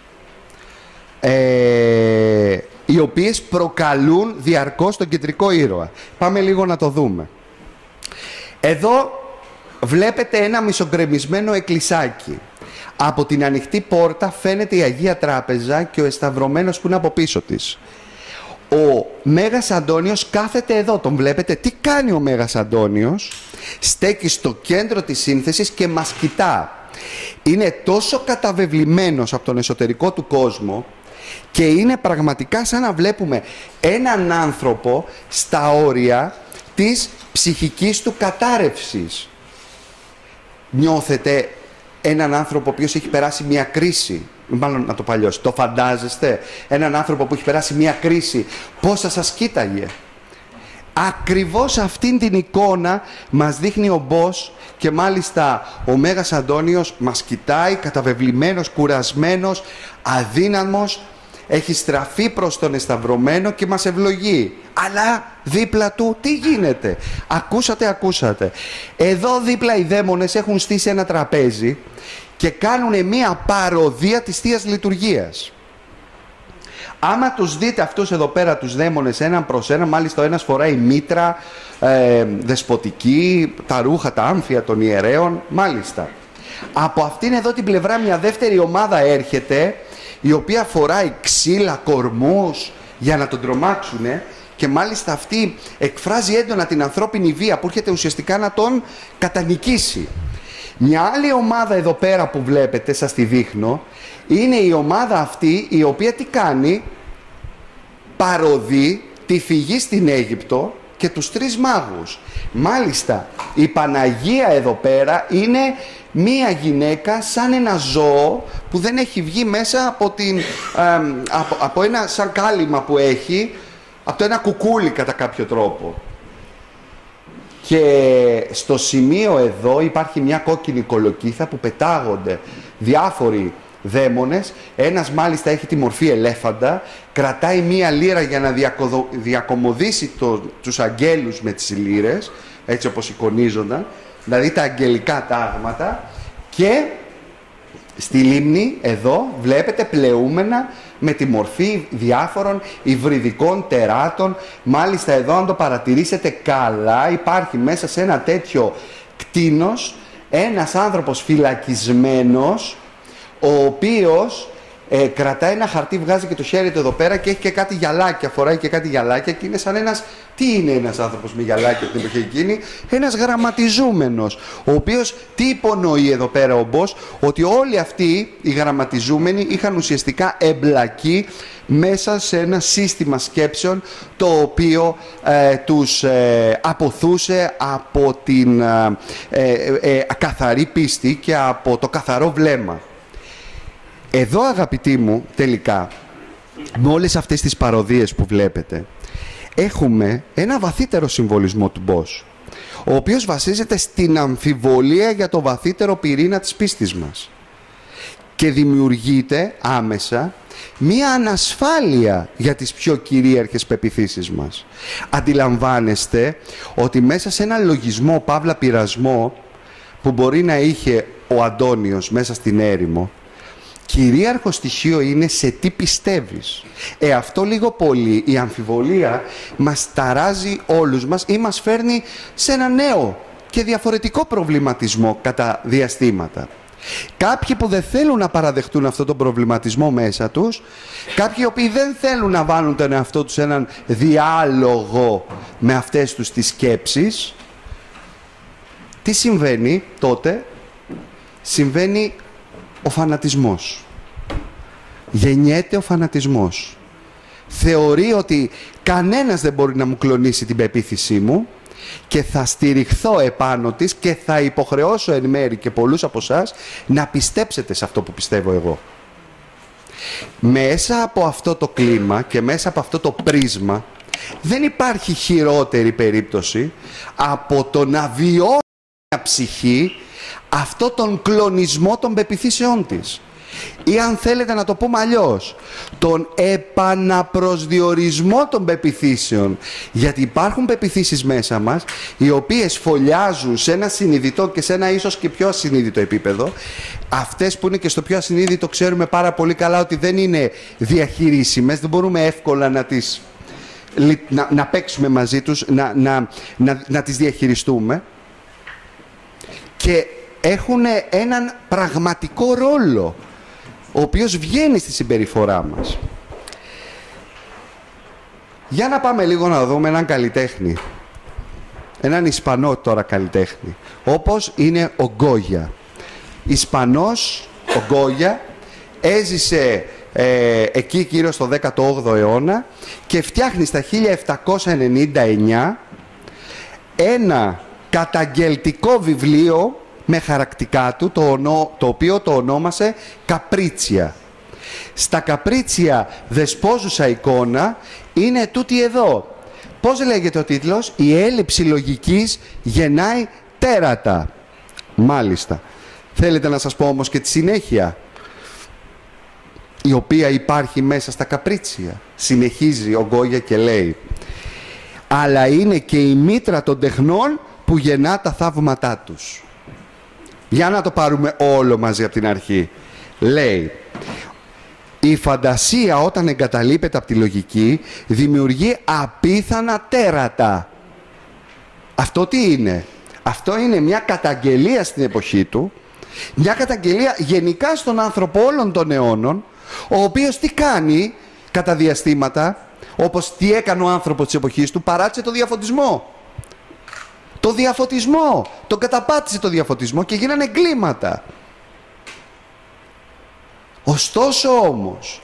ε, οι οποίες προκαλούν διαρκώς τον κεντρικό ήρωα. Πάμε λίγο να το δούμε. Εδώ βλέπετε ένα μισογκρεμισμένο εκκλησάκι. Από την ανοιχτή πόρτα φαίνεται η Αγία Τράπεζα και ο εσταυρωμένος που είναι από πίσω της. Ο Μέγας Αντώνιος κάθεται εδώ, τον βλέπετε. Τι κάνει ο Μέγας Αντώνιος? Στέκει στο κέντρο της σύνθεσης και μας κοιτά. Είναι τόσο καταβεβλημένος από τον εσωτερικό του κόσμο και είναι πραγματικά σαν να βλέπουμε έναν άνθρωπο στα όρια της ψυχικής του κατάρρευσης. Νιώθετε έναν άνθρωπο ο οποίος έχει περάσει μια κρίση, μάλλον να το παλιώσει, το φαντάζεστε, έναν άνθρωπο που έχει περάσει μια κρίση, πώς θα σας κοίταγε? Ακριβώς αυτήν την εικόνα μας δείχνει ο Μπος και μάλιστα ο Μέγας Αντώνιος μας κοιτάει καταβεβλημένος, κουρασμένος, αδύναμος, έχει στραφεί προς τον εσταυρωμένο και μας ευλογεί. Αλλά δίπλα του τι γίνεται? Ακούσατε, ακούσατε. Εδώ δίπλα οι δαίμονες έχουν στήσει ένα τραπέζι και κάνουν μία παροδία της Θείας Λειτουργίας. Άμα τους δείτε αυτούς εδώ πέρα τους δαίμονες έναν προς έναν, μάλιστα ο ένας φοράει μήτρα, ε, δεσποτική, τα ρούχα, τα άμφια των ιερέων, μάλιστα. Από αυτήν εδώ την πλευρά μια δεύτερη ομάδα έρχεται, η οποία φοράει ξύλα, κορμούς για να τον τρομάξουνε, και και μάλιστα αυτή εκφράζει έντονα την ανθρώπινη βία που έρχεται ουσιαστικά να τον κατανικήσει. Μια άλλη ομάδα εδώ πέρα που βλέπετε, σας τη δείχνω, είναι η ομάδα αυτή η οποία τι κάνει? Παροδεί τη φυγή στην Αίγυπτο και τους τρεις μάγους. Μάλιστα η Παναγία εδώ πέρα είναι μία γυναίκα σαν ένα ζώο που δεν έχει βγει μέσα από, την, ε, από, από ένα σαν κάλυμα που έχει, από το ένα κουκούλι κατά κάποιο τρόπο. Και στο σημείο εδώ υπάρχει μια κόκκινη κολοκύθα που πετάγονται διάφοροι δαίμονες. Ένας μάλιστα έχει τη μορφή ελέφαντα, κρατάει μία λύρα για να διακοδο... διακομωδήσει το... τους αγγέλους με τις λύρες, έτσι όπως εικονίζονταν, δηλαδή τα αγγελικά τάγματα, και στη λίμνη εδώ βλέπετε πλεούμενα με τη μορφή διάφορων υβριδικών τεράτων. Μάλιστα εδώ, αν το παρατηρήσετε καλά, υπάρχει μέσα σε ένα τέτοιο κτήνος ένας άνθρωπος φυλακισμένος, ο οποίος ε, κρατάει ένα χαρτί, βγάζει και το χέρι του εδώ πέρα και έχει και κάτι γυαλάκια, φοράει και κάτι γυαλάκια και είναι σαν ένας... Τι είναι ένας άνθρωπος με γυαλάκια την εποχή εκείνη? Ένας γραμματιζούμενος, ο οποίος τι υπονοεί εδώ πέρα ο Μπος? Ότι όλοι αυτοί οι γραμματιζούμενοι είχαν ουσιαστικά εμπλακεί μέσα σε ένα σύστημα σκέψεων το οποίο ε, τους ε, αποθούσε από την ε, ε, ε, καθαρή πίστη και από το καθαρό βλέμμα. Εδώ, αγαπητοί μου, τελικά, με όλες αυτές τις παροδίες που βλέπετε, έχουμε ένα βαθύτερο συμβολισμό του Μπος, ο οποίος βασίζεται στην αμφιβολία για το βαθύτερο πυρήνα της πίστης μας και δημιουργείται άμεσα μία ανασφάλεια για τις πιο κυρίαρχες πεποιθήσεις μας. Αντιλαμβάνεστε ότι μέσα σε ένα λογισμό, παύλα πειρασμό, που μπορεί να είχε ο Αντώνιος μέσα στην έρημο, κυρίαρχο στοιχείο είναι σε τι πιστεύεις. Ε, αυτό λίγο πολύ, η αμφιβολία μας ταράζει όλους μας ή μας φέρνει σε ένα νέο και διαφορετικό προβληματισμό κατά διαστήματα. Κάποιοι που δεν θέλουν να παραδεχτούν αυτόν τον προβληματισμό μέσα τους, κάποιοι οι οποίοι δεν θέλουν να βάλουν τον εαυτό τους σε έναν διάλογο με αυτές τους τις σκέψεις, τι συμβαίνει τότε? Συμβαίνει ο φανατισμός. Γεννιέται ο φανατισμός. Θεωρεί ότι κανένας δεν μπορεί να μου κλονίσει την πεποίθησή μου και θα στηριχθώ επάνω της και θα υποχρεώσω εν μέρει και πολλούς από εσάς να πιστέψετε σε αυτό που πιστεύω εγώ. Μέσα από αυτό το κλίμα και μέσα από αυτό το πρίσμα δεν υπάρχει χειρότερη περίπτωση από το να βιώσει μια ψυχή αυτό τον κλονισμό των πεποιθήσεών της. Ή αν θέλετε να το πούμε αλλιώς, τον επαναπροσδιορισμό των πεποιθήσεων. Γιατί υπάρχουν πεποιθήσεις μέσα μας, οι οποίες φωλιάζουν σε ένα συνειδητό και σε ένα ίσως και πιο ασυνείδητο επίπεδο. Αυτές που είναι και στο πιο ασυνείδητο ξέρουμε πάρα πολύ καλά ότι δεν είναι διαχειρίσιμες, δεν μπορούμε εύκολα να τις να, να παίξουμε μαζί τους, να, να, να, να τις διαχειριστούμε. Και έχουν έναν πραγματικό ρόλο, ο οποίος βγαίνει στη συμπεριφορά μας. Για να πάμε λίγο να δούμε έναν καλλιτέχνη. Έναν Ισπανό τώρα καλλιτέχνη, όπως είναι ο Γκόγια. Ισπανός, ο Γκόγια, έζησε ε, εκεί γύρω στο δέκατο όγδοο αιώνα και φτιάχνει στα χίλια επτακόσια ενενήντα εννιά ένα καταγγελτικό βιβλίο με χαρακτικά του, το, ονό, το οποίο το ονόμασε «Καπρίτσια». Στα «Καπρίτσια» δεσπόζουσα εικόνα είναι τούτη εδώ. Πώς λέγεται ο τίτλος? «Η έλλειψη λογικής γεννάει τέρατα». Μάλιστα. Θέλετε να σας πω όμως και τη συνέχεια, η οποία υπάρχει μέσα στα «Καπρίτσια». Συνεχίζει ο Γκόγια και λέει: «Αλλά είναι και η μήτρα των τεχνών που γεννά τα θαύματά τους». Για να το πάρουμε όλο μαζί από την αρχή. Λέει: «Η φαντασία όταν εγκαταλείπεται από τη λογική δημιουργεί απίθανα τέρατα». Αυτό τι είναι? Αυτό είναι μια καταγγελία στην εποχή του, μια καταγγελία γενικά στον άνθρωπο όλων των αιώνων, ο οποίος τι κάνει κατά διαστήματα? Όπως τι έκανε ο άνθρωπος της εποχής του, παράτησε το διαφωτισμό. Το διαφωτισμό. Το καταπάτησε το διαφωτισμό και γίνανε εγκλήματα. Ωστόσο όμως,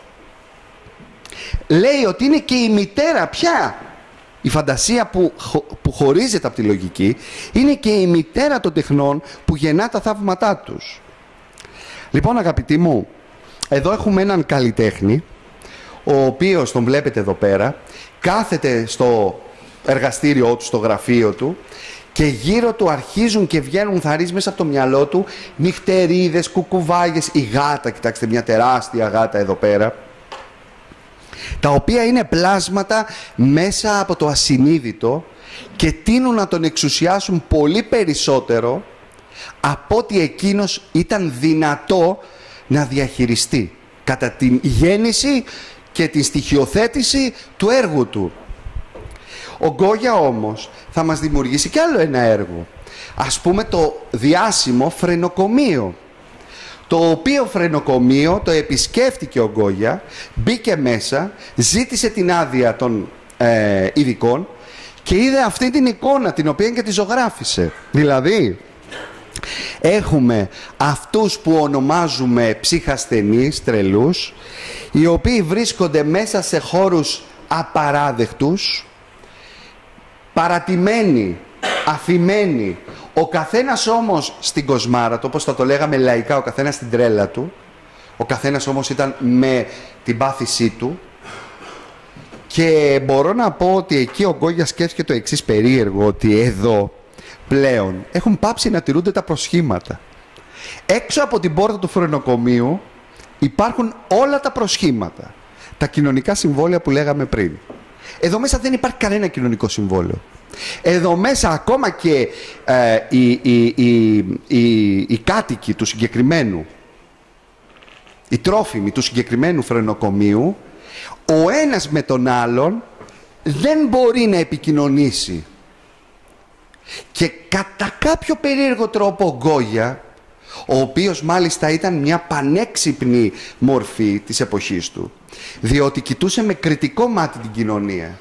λέει ότι είναι και η μητέρα πια. Η φαντασία που, που χωρίζεται από τη λογική είναι και η μητέρα των τεχνών που γεννά τα θαύματά τους. Λοιπόν, αγαπητοί μου, εδώ έχουμε έναν καλλιτέχνη, ο οποίος τον βλέπετε εδώ πέρα, κάθεται στο εργαστήριό του, στο γραφείο του, και γύρω του αρχίζουν και βγαίνουν θαρείς μέσα από το μυαλό του νυχτερίδες, κουκουβάγες, η γάτα, κοιτάξτε μια τεράστια γάτα εδώ πέρα, τα οποία είναι πλάσματα μέσα από το ασυνείδητο και τείνουν να τον εξουσιάσουν πολύ περισσότερο από ότι εκείνος ήταν δυνατό να διαχειριστεί κατά την γέννηση και την στοιχειοθέτηση του έργου του. Ο Γκόγια όμως θα μας δημιουργήσει κι άλλο ένα έργο. Ας πούμε το διάσημο φρενοκομείο. Το οποίο φρενοκομείο το επισκέφτηκε ο Γκόγια, μπήκε μέσα, ζήτησε την άδεια των ε, ειδικών και είδε αυτή την εικόνα την οποία και τη ζωγράφισε. Δηλαδή, έχουμε αυτούς που ονομάζουμε ψυχασθενείς, τρελούς, οι οποίοι βρίσκονται μέσα σε χώρους απαράδεκτους, παρατημένοι, αφημένοι, ο καθένας όμως στην κοσμάρα του, όπως θα το λέγαμε λαϊκά, ο καθένας στην τρέλα του, ο καθένας όμως ήταν με την πάθησή του, και μπορώ να πω ότι εκεί ο Γκόγια σκέφτηκε το εξής περίεργο, ότι εδώ πλέον έχουν πάψει να τηρούνται τα προσχήματα. Έξω από την πόρτα του φρενοκομείου υπάρχουν όλα τα προσχήματα, τα κοινωνικά συμβόλαια που λέγαμε πριν. Εδώ μέσα δεν υπάρχει κανένα κοινωνικό συμβόλαιο. Εδώ μέσα ακόμα και ε, οι, οι, οι, οι, οι κάτοικοι του συγκεκριμένου, οι τρόφιμοι του συγκεκριμένου φρενοκομείου, ο ένας με τον άλλον δεν μπορεί να επικοινωνήσει. Και κατά κάποιο περίεργο τρόπο ο Γκόγια, ο οποίος μάλιστα ήταν μια πανέξυπνη μορφή της εποχής του, διότι κοιτούσε με κριτικό μάτι την κοινωνία.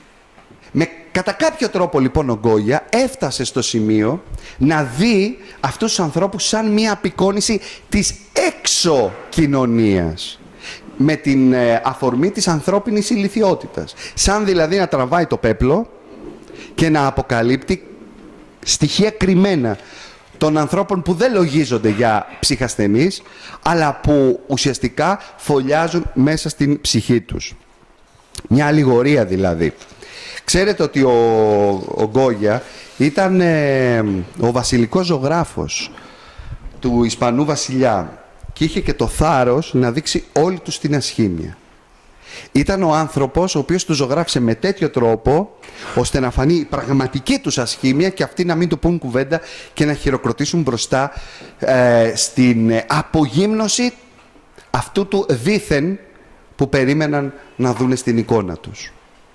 Με, κατά κάποιο τρόπο λοιπόν ο Γκόγια έφτασε στο σημείο να δει αυτούς τους ανθρώπους σαν μια απεικόνηση της έξω κοινωνίας, με την ε, αφορμή της ανθρώπινης ηλιθιότητας. Σαν δηλαδή να τραβάει το πέπλο και να αποκαλύπτει στοιχεία κρυμμένα των ανθρώπων που δεν λογίζονται για ψυχασθενείς, αλλά που ουσιαστικά φωλιάζουν μέσα στην ψυχή τους. Μια αλληγορία δηλαδή. Ξέρετε ότι ο, ο Γκόγια ήταν ε, ο βασιλικός ζωγράφος του Ισπανού βασιλιά και είχε και το θάρρος να δείξει όλη τους την ασχήμια. Ήταν ο άνθρωπος ο οποίος του ζωγράφησε με τέτοιο τρόπο ώστε να φανεί η πραγματική τους ασχήμια και αυτοί να μην του πούν κουβέντα και να χειροκροτήσουν μπροστά ε, στην απογύμνωση αυτού του δήθεν που περίμεναν να δούνε στην εικόνα τους.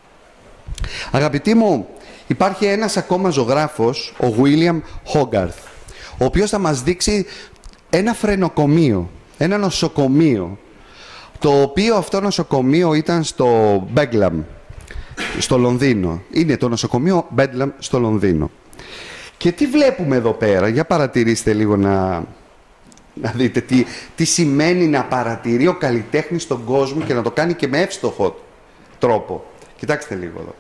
Αγαπητοί μου, υπάρχει ένας ακόμα ζωγράφος, ο Βίλιαμ Χόγκαρθ, ο οποίος θα μας δείξει ένα φρενοκομείο, ένα νοσοκομείο, το οποίο αυτό νοσοκομείο ήταν στο Μπέγκλαμ, στο Λονδίνο. Είναι το νοσοκομείο Μπέγκλαμ στο Λονδίνο. Και τι βλέπουμε εδώ πέρα, για παρατηρήστε λίγο να, να δείτε τι, τι σημαίνει να παρατηρεί ο καλλιτέχνης τον κόσμο και να το κάνει και με εύστοχο τρόπο. Κοιτάξτε λίγο εδώ.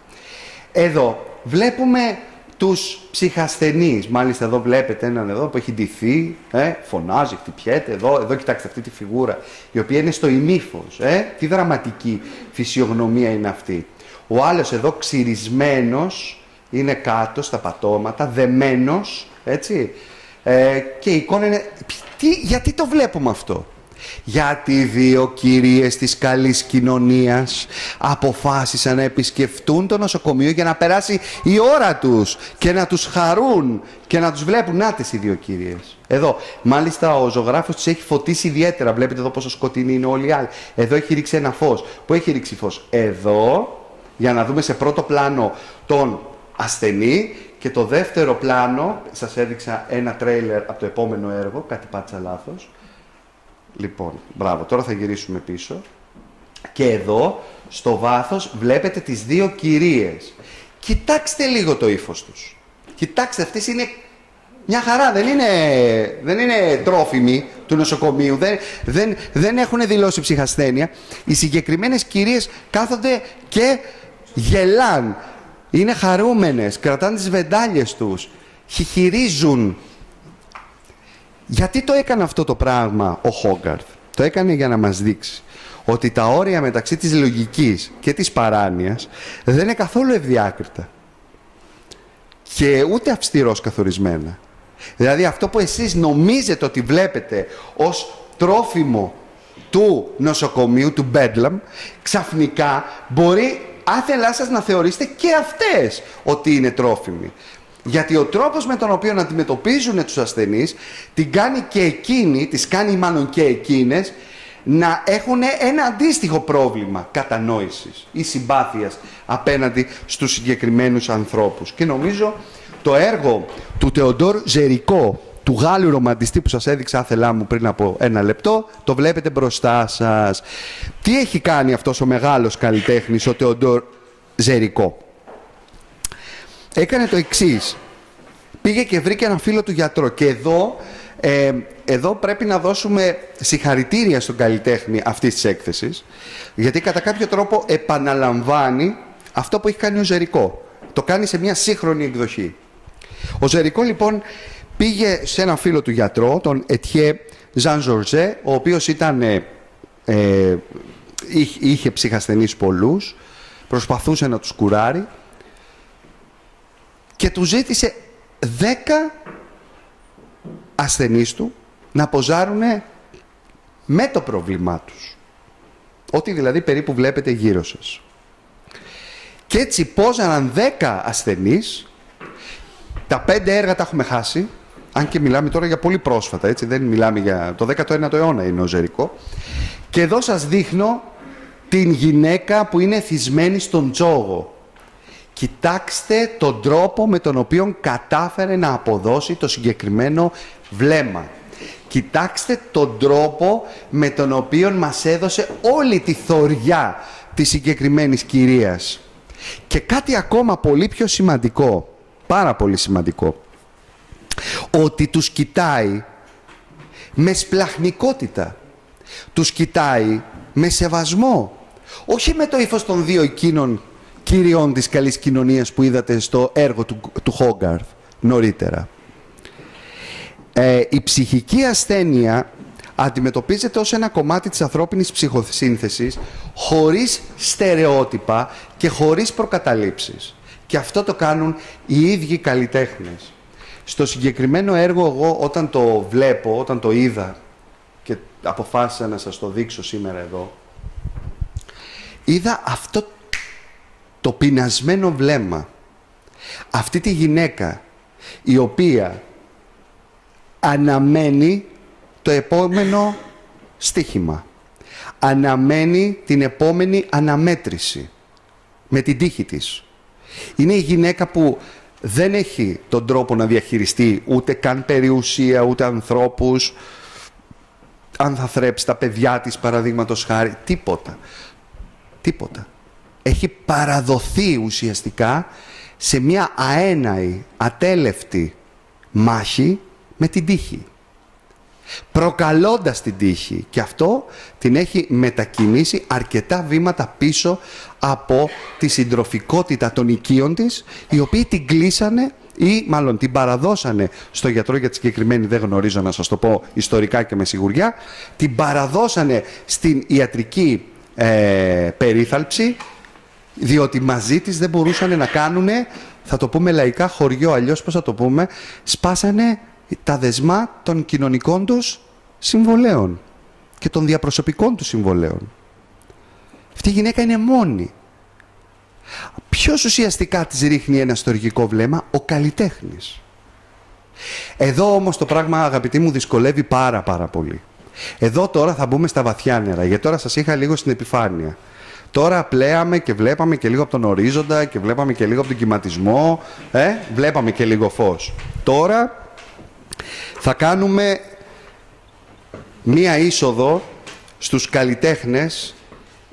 Εδώ βλέπουμε τους ψυχασθενείς. Μάλιστα εδώ βλέπετε έναν εδώ που έχει ντυθεί, ε, φωνάζει, χτυπιέται. Εδώ, εδώ κοιτάξτε αυτή τη φιγούρα, η οποία είναι στο ημίφος. Ε, τι δραματική φυσιογνωμία είναι αυτή. Ο άλλος εδώ ξυρισμένος, είναι κάτω στα πατώματα, δεμένος, έτσι. Ε, και η εικόνα είναι... Τι, γιατί το βλέπουμε αυτό? Γιατί δύο κυρίες της καλής κοινωνίας αποφάσισαν να επισκεφτούν το νοσοκομείο για να περάσει η ώρα τους και να τους χαρούν και να τους βλέπουν. Νάτες οι δύο κυρίες. Εδώ, μάλιστα ο ζωγράφος τους έχει φωτίσει ιδιαίτερα. Βλέπετε εδώ πόσο σκοτεινοί είναι όλοι οι άλλοι. Εδώ έχει ρίξει ένα φως. Πού έχει ρίξει φως? Εδώ, για να δούμε σε πρώτο πλάνο τον ασθενή. Και το δεύτερο πλάνο, σας έδειξα ένα τρέιλερ από το επόμενο έργο, κάτι πάτησα λάθος. Λοιπόν, μπράβο, τώρα θα γυρίσουμε πίσω. Και εδώ, στο βάθος, βλέπετε τις δύο κυρίες. Κοιτάξτε λίγο το ύφος τους. Κοιτάξτε, αυτές είναι μια χαρά. Δεν είναι, δεν είναι τρόφιμοι του νοσοκομείου. Δεν, δεν, δεν έχουν δηλώσει ψυχασθένεια. Οι συγκεκριμένες κυρίες κάθονται και γελάν. Είναι χαρούμενες. Κρατάνε τις βεντάλιες τους. χιχιρίζουν. Γιατί το έκανε αυτό το πράγμα ο Χόγκαρθ? Το έκανε για να μας δείξει ότι τα όρια μεταξύ της λογικής και της παράνοιας δεν είναι καθόλου ευδιάκριτα και ούτε αυστηρός καθορισμένα. Δηλαδή αυτό που εσείς νομίζετε ότι βλέπετε ως τρόφιμο του νοσοκομείου, του Μπέντλαμ, ξαφνικά μπορεί άθελά σας να θεωρήσετε και αυτές ότι είναι τρόφιμοι. Γιατί ο τρόπος με τον οποίο αντιμετωπίζουν τους ασθενείς την κάνει και εκείνη, τις κάνει μάλλον και εκείνες, να έχουν ένα αντίστοιχο πρόβλημα κατανόησης ή συμπάθειας απέναντι στους συγκεκριμένους ανθρώπους. Και νομίζω το έργο του Τεοντόρ Ζερικό, του Γάλλου ρομαντιστή που σας έδειξα άθελά μου πριν από ένα λεπτό, το βλέπετε μπροστά σας. Τι έχει κάνει αυτός ο μεγάλος καλλιτέχνης, ο Τεοντόρ Ζερικό? Έκανε το εξής. Πήγε και βρήκε έναν φίλο του γιατρό. Και εδώ, ε, εδώ πρέπει να δώσουμε συγχαρητήρια στον καλλιτέχνη αυτής της έκθεσης, γιατί κατά κάποιο τρόπο επαναλαμβάνει αυτό που έχει κάνει ο Ζερικό. Το κάνει σε μια σύγχρονη εκδοχή. Ο Ζερικό λοιπόν πήγε σε έναν φίλο του γιατρό, τον Ετιέ Ζαν Ζορζέ, ο οποίος ήταν, ε, ε, είχε, είχε ψυχασθενείς πολλούς, προσπαθούσε να τους κουράρει και του ζήτησε δέκα ασθενείς του να ποζάρουν με το πρόβλημά τους. Ό,τι δηλαδή περίπου βλέπετε γύρω σας. Και έτσι πόζαραν δέκα ασθενείς. Τα πέντε έργα τα έχουμε χάσει, αν και μιλάμε τώρα για πολύ πρόσφατα, έτσι, δεν μιλάμε για το δέκατο ένατο αιώνα είναι ο Ζερικό. Και εδώ σας δείχνω την γυναίκα που είναι εθισμένη στον τζόγο. Κοιτάξτε τον τρόπο με τον οποίο κατάφερε να αποδώσει το συγκεκριμένο βλέμμα. Κοιτάξτε τον τρόπο με τον οποίο μας έδωσε όλη τη θωριά της συγκεκριμένης κυρίας. Και κάτι ακόμα πολύ πιο σημαντικό, πάρα πολύ σημαντικό, ότι τους κοιτάει με σπλαχνικότητα, τους κοιτάει με σεβασμό, όχι με το ύφος των δύο εκείνων κυριών της καλής κοινωνίας που είδατε στο έργο του, του Χόγκαρθ νωρίτερα. Ε, η ψυχική ασθένεια αντιμετωπίζεται ως ένα κομμάτι της ανθρώπινης ψυχοσύνθεσης χωρίς στερεότυπα και χωρίς προκαταλήψεις. Και αυτό το κάνουν οι ίδιοι καλλιτέχνες. Στο συγκεκριμένο έργο εγώ όταν το βλέπω, όταν το είδα και αποφάσισα να σας το δείξω σήμερα εδώ, είδα αυτό το πεινασμένο βλέμμα. Αυτή τη γυναίκα η οποία αναμένει το επόμενο στοίχημα. Αναμένει την επόμενη αναμέτρηση με την τύχη της. Είναι η γυναίκα που δεν έχει τον τρόπο να διαχειριστεί ούτε καν περιουσία, ούτε ανθρώπους, αν θα θρέψει τα παιδιά της παραδείγματος χάρη, τίποτα. Τίποτα. Έχει παραδοθεί ουσιαστικά σε μια αέναη, ατέλευτη μάχη με την τύχη. Προκαλώντας την τύχη, και αυτό την έχει μετακινήσει αρκετά βήματα πίσω από τη συντροφικότητα των οικείων της, οι οποίοι την κλείσανε ή μάλλον την παραδώσανε στο γιατρό, για τη συγκεκριμένη δεν γνωρίζω να σας το πω ιστορικά και με σιγουριά, την παραδώσανε στην ιατρική ε, περίθαλψη, διότι μαζί της δεν μπορούσαν να κάνουν, θα το πούμε λαϊκά, χωριό, αλλιώς πώς θα το πούμε, σπάσανε τα δεσμά των κοινωνικών τους συμβολέων και των διαπροσωπικών τους συμβολέων. Αυτή η γυναίκα είναι μόνη. Ποιος ουσιαστικά της ρίχνει ένα στοργικό βλέμμα? Ο καλλιτέχνης. Εδώ όμως το πράγμα, αγαπητοί μου, δυσκολεύει πάρα πάρα πολύ. Εδώ τώρα θα μπούμε στα βαθιά νερά, γιατί τώρα σας είχα λίγο στην επιφάνεια. Τώρα πλέαμε και βλέπαμε και λίγο από τον ορίζοντα και βλέπαμε και λίγο από τον κυματισμό, ε? βλέπαμε και λίγο φως. Τώρα θα κάνουμε μία είσοδο στους καλλιτέχνες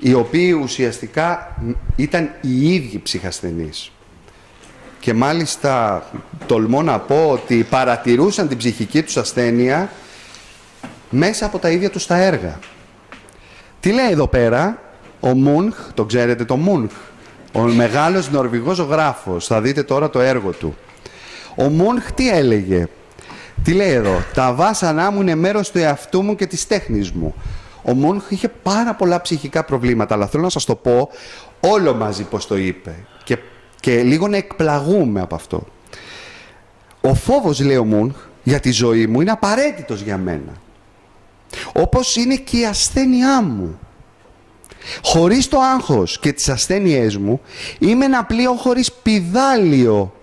οι οποίοι ουσιαστικά ήταν οι ίδιοι ψυχασθενείς. Και μάλιστα τολμώ να πω ότι παρατηρούσαν την ψυχική τους ασθένεια μέσα από τα ίδια τους τα έργα. Τι λέει εδώ πέρα ο Μούνχ, το ξέρετε το Μούνχ, ο μεγάλος νορβηγός ζωγράφος, θα δείτε τώρα το έργο του. Ο Μούνχ τι έλεγε, τι λέει εδώ, τα βάσανά μου είναι μέρος του εαυτού μου και της τέχνης μου. Ο Μούνχ είχε πάρα πολλά ψυχικά προβλήματα, αλλά θέλω να σας το πω όλο μαζί πως το είπε και, και λίγο να εκπλαγούμε από αυτό. Ο φόβος, λέει ο Μούνχ, για τη ζωή μου είναι απαραίτητος για μένα. Όπως είναι και η ασθένειά μου. Χωρίς το άγχος και τις ασθένειές μου, είμαι ένα πλοίο χωρίς πηδάλιο.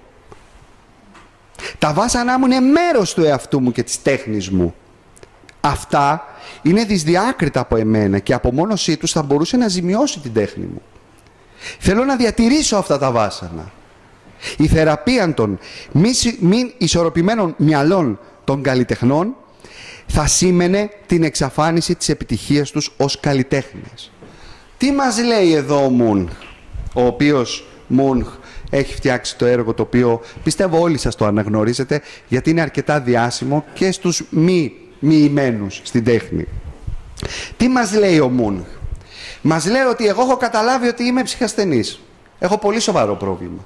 Τα βάσανά μου είναι μέρος του εαυτού μου και της τέχνης μου. Αυτά είναι δυσδιάκριτα από εμένα και η απομόνωσή τους θα μπορούσε να ζημιώσει την τέχνη μου. Θέλω να διατηρήσω αυτά τα βάσανα. Η θεραπεία των μη, μη ισορροπημένων μυαλών των καλλιτεχνών θα σήμαινε την εξαφάνιση της επιτυχίας τους ως καλλιτέχνες. Τι μας λέει εδώ ο Μούνχ, ο οποίος Μούνχ έχει φτιάξει το έργο το οποίο πιστεύω όλοι σας το αναγνωρίζετε, γιατί είναι αρκετά διάσημο και στους μη μοιημένους στην τέχνη. Τι μας λέει ο Μούνχ? Μας λέει ότι εγώ έχω καταλάβει ότι είμαι ψυχασθενής. Έχω πολύ σοβαρό πρόβλημα.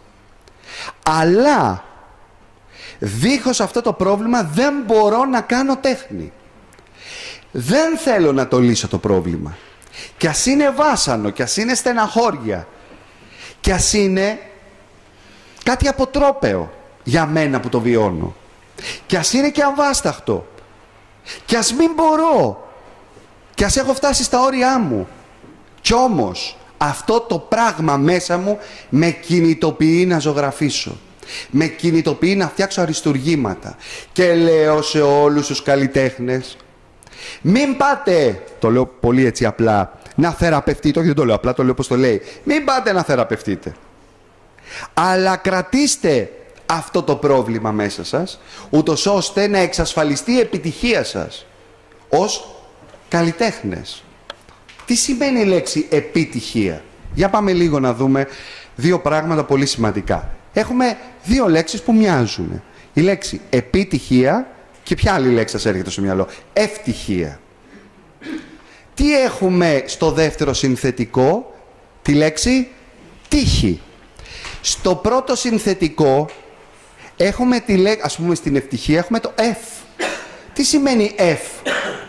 Αλλά δίχως αυτό το πρόβλημα δεν μπορώ να κάνω τέχνη. Δεν θέλω να το λύσω το πρόβλημα. Κι ας είναι βάσανο, κι ας είναι στεναχώρια, κι ας είναι κάτι αποτρόπαιο για μένα που το βιώνω, κι ας είναι και αβάσταχτο, κι ας μην μπορώ, κι ας έχω φτάσει στα όρια μου, κι όμως αυτό το πράγμα μέσα μου με κινητοποιεί να ζωγραφίσω, με κινητοποιεί να φτιάξω αριστουργήματα. Και λέω σε όλους τους καλλιτέχνες, μην πάτε, το λέω πολύ έτσι απλά, να θεραπευτείτε, όχι δεν το λέω απλά, το λέω όπως το λέει, μην πάτε να θεραπευτείτε, αλλά κρατήστε αυτό το πρόβλημα μέσα σας, ούτως ώστε να εξασφαλιστεί η επιτυχία σας ως καλλιτέχνες. Τι σημαίνει η λέξη επιτυχία? Για πάμε λίγο να δούμε δύο πράγματα πολύ σημαντικά. Έχουμε δύο λέξεις που μοιάζουν. Η λέξη επιτυχία και ποια άλλη λέξη σας έρχεται στο μυαλό? Ευτυχία. Τι έχουμε στο δεύτερο συνθετικό? Τη λέξη τύχη. Στο πρώτο συνθετικό έχουμε τη λέξη, ας πούμε στην ευτυχία έχουμε το F. Τι σημαίνει F?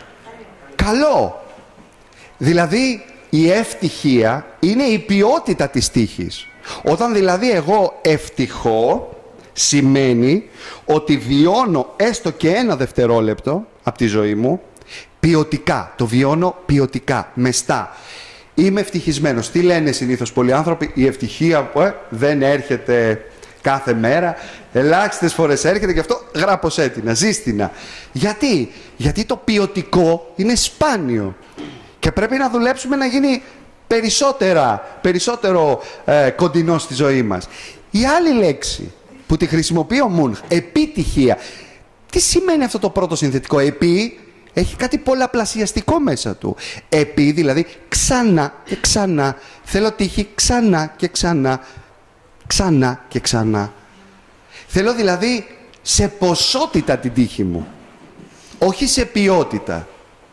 Καλό. Δηλαδή η ευτυχία είναι η ποιότητα της τύχης. Όταν δηλαδή εγώ ευτυχώ, σημαίνει ότι βιώνω έστω και ένα δευτερόλεπτο από τη ζωή μου ποιοτικά. Το βιώνω ποιοτικά, μεστά. Είμαι ευτυχισμένος. Τι λένε συνήθως πολλοί άνθρωποι? Η ευτυχία ε, δεν έρχεται κάθε μέρα. Ελάχιστες φορές έρχεται και αυτό γραποσέτινα, ζήστηνα. Γιατί? Γιατί το ποιοτικό είναι σπάνιο. Και πρέπει να δουλέψουμε να γίνει περισσότερα, περισσότερο ε, κοντινό στη ζωή μας. Η άλλη λέξη που τη χρησιμοποιεί ο Μούνχ, επιτυχία. Τι σημαίνει αυτό το πρώτο συνθετικό? Επί έχει κάτι πολλαπλασιαστικό μέσα του. Επί δηλαδή ξανά και ξανά. Θέλω τύχη ξανά και ξανά. Ξανά και ξανά. Θέλω δηλαδή σε ποσότητα την τύχη μου. Όχι σε ποιότητα.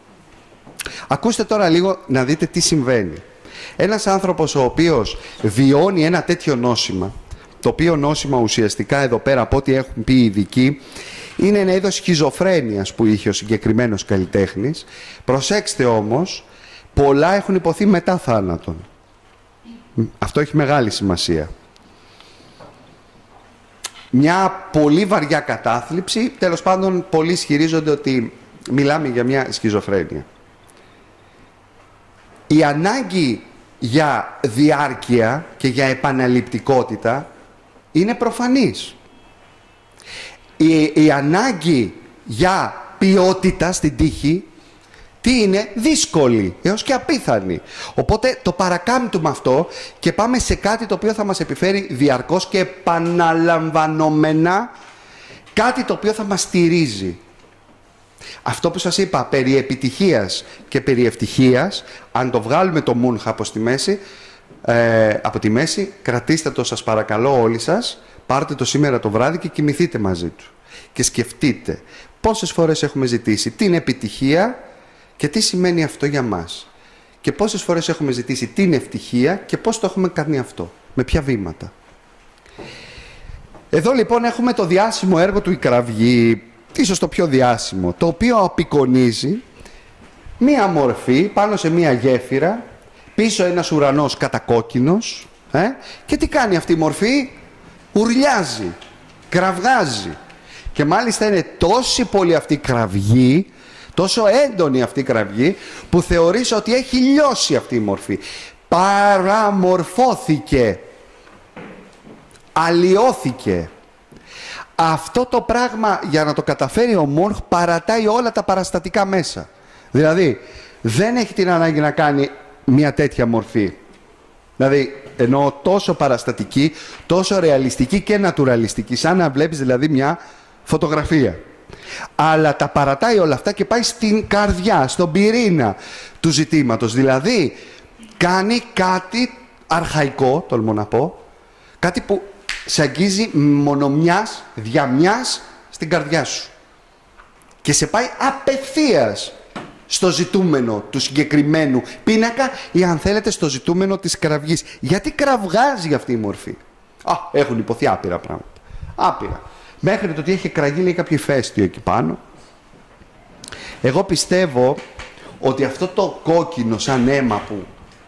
Ακούστε τώρα λίγο να δείτε τι συμβαίνει. Ένας άνθρωπος ο οποίος βιώνει ένα τέτοιο νόσημα, το οποίο νόσημα ουσιαστικά εδώ πέρα από ό,τι έχουν πει οι ειδικοί, είναι ένα είδος σχιζοφρένειας που είχε ο συγκεκριμένος καλλιτέχνης. Προσέξτε όμως, πολλά έχουν υποθεί μετά θάνατον. Αυτό έχει μεγάλη σημασία. Μια πολύ βαριά κατάθλιψη, τέλος πάντων πολλοί ισχυρίζονται ότι μιλάμε για μια σχιζοφρένεια. Η ανάγκη για διάρκεια και για επαναληπτικότητα είναι προφανής. Η, η ανάγκη για ποιότητα στην τύχη, τι είναι? Δύσκολη, έως και απίθανη. Οπότε το παρακάμπτουμε αυτό και πάμε σε κάτι το οποίο θα μας επιφέρει διαρκώς και επαναλαμβανόμενα κάτι το οποίο θα μας στηρίζει. Αυτό που σας είπα, περί επιτυχίας και περί ευτυχίας, αν το βγάλουμε το Munch από, στη μέση, ε, από τη μέση, κρατήστε το σας παρακαλώ όλοι σας, πάρτε το σήμερα το βράδυ και κοιμηθείτε μαζί του. Και σκεφτείτε πόσες φορές έχουμε ζητήσει την επιτυχία και τι σημαίνει αυτό για μας. Και πόσες φορές έχουμε ζητήσει την ευτυχία και πώς το έχουμε κάνει αυτό, με ποια βήματα. Εδώ λοιπόν έχουμε το διάσημο έργο του «Η Κραυγή», ίσως το πιο διάσημο, το οποίο απεικονίζει μία μορφή πάνω σε μία γέφυρα, πίσω ένας ουρανός κατακόκκινος, ε? και τι κάνει αυτή η μορφή? Ουρλιάζει, κραυγάζει. Και μάλιστα είναι τόση πολύ αυτή η κραυγή, τόσο έντονη αυτή η κραυγή, που θεωρείς ότι έχει λιώσει αυτή η μορφή. Παραμορφώθηκε, αλλοιώθηκε. Αυτό το πράγμα, για να το καταφέρει ο Munch, παρατάει όλα τα παραστατικά μέσα. Δηλαδή, δεν έχει την ανάγκη να κάνει μια τέτοια μορφή. Δηλαδή, εννοώ τόσο παραστατική, τόσο ρεαλιστική και νατουραλιστική, σαν να βλέπεις δηλαδή μια φωτογραφία. Αλλά τα παρατάει όλα αυτά και πάει στην καρδιά, στον πυρήνα του ζητήματος. Δηλαδή, κάνει κάτι αρχαϊκό, τολμώ να πω, κάτι που σε αγγίζει μονομιάς, διαμιάς στην καρδιά σου. Και σε πάει απευθείας στο ζητούμενο του συγκεκριμένου πίνακα ή αν θέλετε στο ζητούμενο της κραυγής. Γιατί κραυγάζει αυτή η μορφή? Α, έχουν υποθεί άπειρα πράγματα. Άπειρα. Μέχρι το ότι έχει κραγεί λέει κάποιο ηφαίστειο εκεί πάνω. Εγώ πιστεύω ότι αυτό το κόκκινο σαν αίμα που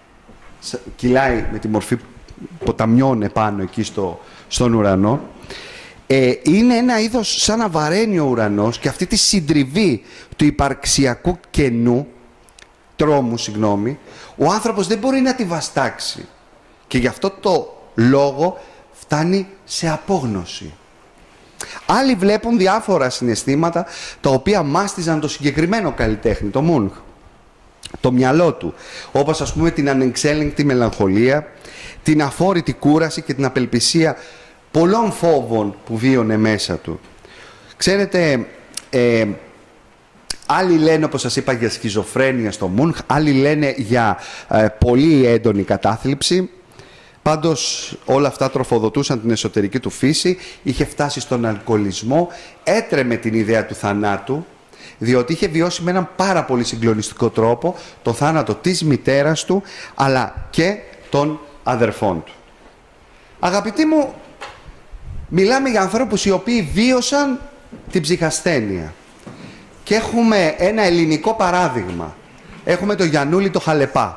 κυλάει με τη μορφή ποταμιών επάνω εκεί στο, στον ουρανό, ε, είναι ένα είδος σαν να βαραίνει ο ουρανός και αυτή τη συντριβή του υπαρξιακού κενού, τρόμου συγγνώμη, ο άνθρωπος δεν μπορεί να τη βαστάξει και γι' αυτό το λόγο φτάνει σε απόγνωση. Άλλοι βλέπουν διάφορα συναισθήματα τα οποία μάστιζαν το συγκεκριμένο καλλιτέχνη, το Munch, το μυαλό του, όπως ας πούμε την ανεξέλεγκτη μελαγχολία, την αφόρητη κούραση και την απελπισία πολλών φόβων που βίωνε μέσα του. Ξέρετε, ε, άλλοι λένε, όπως σας είπα, για σχιζοφρένεια στο Munch, άλλοι λένε για ε, πολύ έντονη κατάθλιψη. Πάντως όλα αυτά τροφοδοτούσαν την εσωτερική του φύση, είχε φτάσει στον αλκοολισμό, έτρεμε την ιδέα του θανάτου, διότι είχε βιώσει με έναν πάρα πολύ συγκλονιστικό τρόπο το θάνατο της μητέρας του, αλλά και των αδερφών του. Αγαπητοί μου, μιλάμε για ανθρώπους οι οποίοι βίωσαν την ψυχασθένεια. Και έχουμε ένα ελληνικό παράδειγμα. Έχουμε τον Γιαννούλη το Χαλεπά.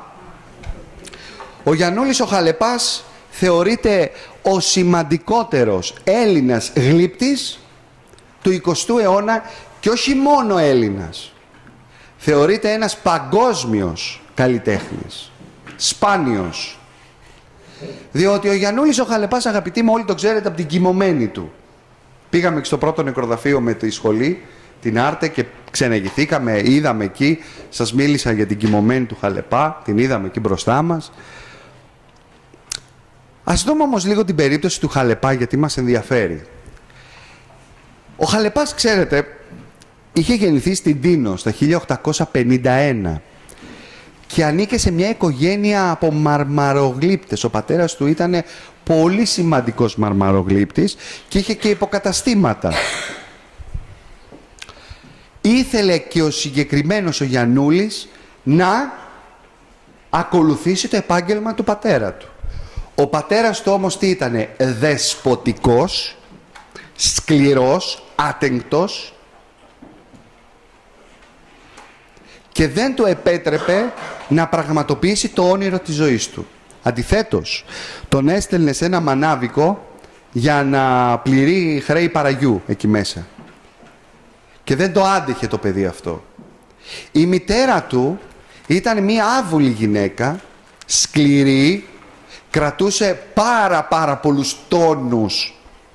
Ο Γιαννούλης ο Χαλεπάς θεωρείται ο σημαντικότερος Έλληνας γλύπτης του εικοστού αιώνα και όχι μόνο Έλληνας. Θεωρείται ένας παγκόσμιος καλλιτέχνης. Σπάνιος. Διότι ο Γιαννούλης ο Χαλεπάς, αγαπητοί μου, όλοι το ξέρετε από την κοιμωμένη του. Πήγαμε στο πρώτο νεκροταφείο με τη σχολή, την Άρτε, και ξεναγηθήκαμε, είδαμε εκεί, σας μίλησα για την κοιμωμένη του Χαλεπά, την είδαμε εκεί μπροστά μας. Ας δούμε όμως λίγο την περίπτωση του Χαλεπά, γιατί μας ενδιαφέρει. Ο Χαλεπάς, ξέρετε, είχε γεννηθεί στην Τίνο στα χίλια οκτακόσια πενήντα ένα και ανήκε σε μια οικογένεια από μαρμαρογλύπτες. Ο πατέρας του ήταν πολύ σημαντικός μαρμαρογλύπτης και είχε και υποκαταστήματα. Ήθελε και ο συγκεκριμένος ο Γιαννούλης να ακολουθήσει το επάγγελμα του πατέρα του. Ο πατέρας του όμως τι ήτανε? Δεσποτικός, σκληρός, άτεγκτος, και δεν του επέτρεπε να πραγματοποιήσει το όνειρο της ζωής του. Αντιθέτως, τον έστελνε σε ένα μανάβικο για να πληρεί χρέη παραγιού εκεί μέσα. Και δεν το άντεχε το παιδί αυτό. Η μητέρα του ήταν μία άβουλη γυναίκα, σκληρή, κρατούσε πάρα πάρα πολλούς τόνους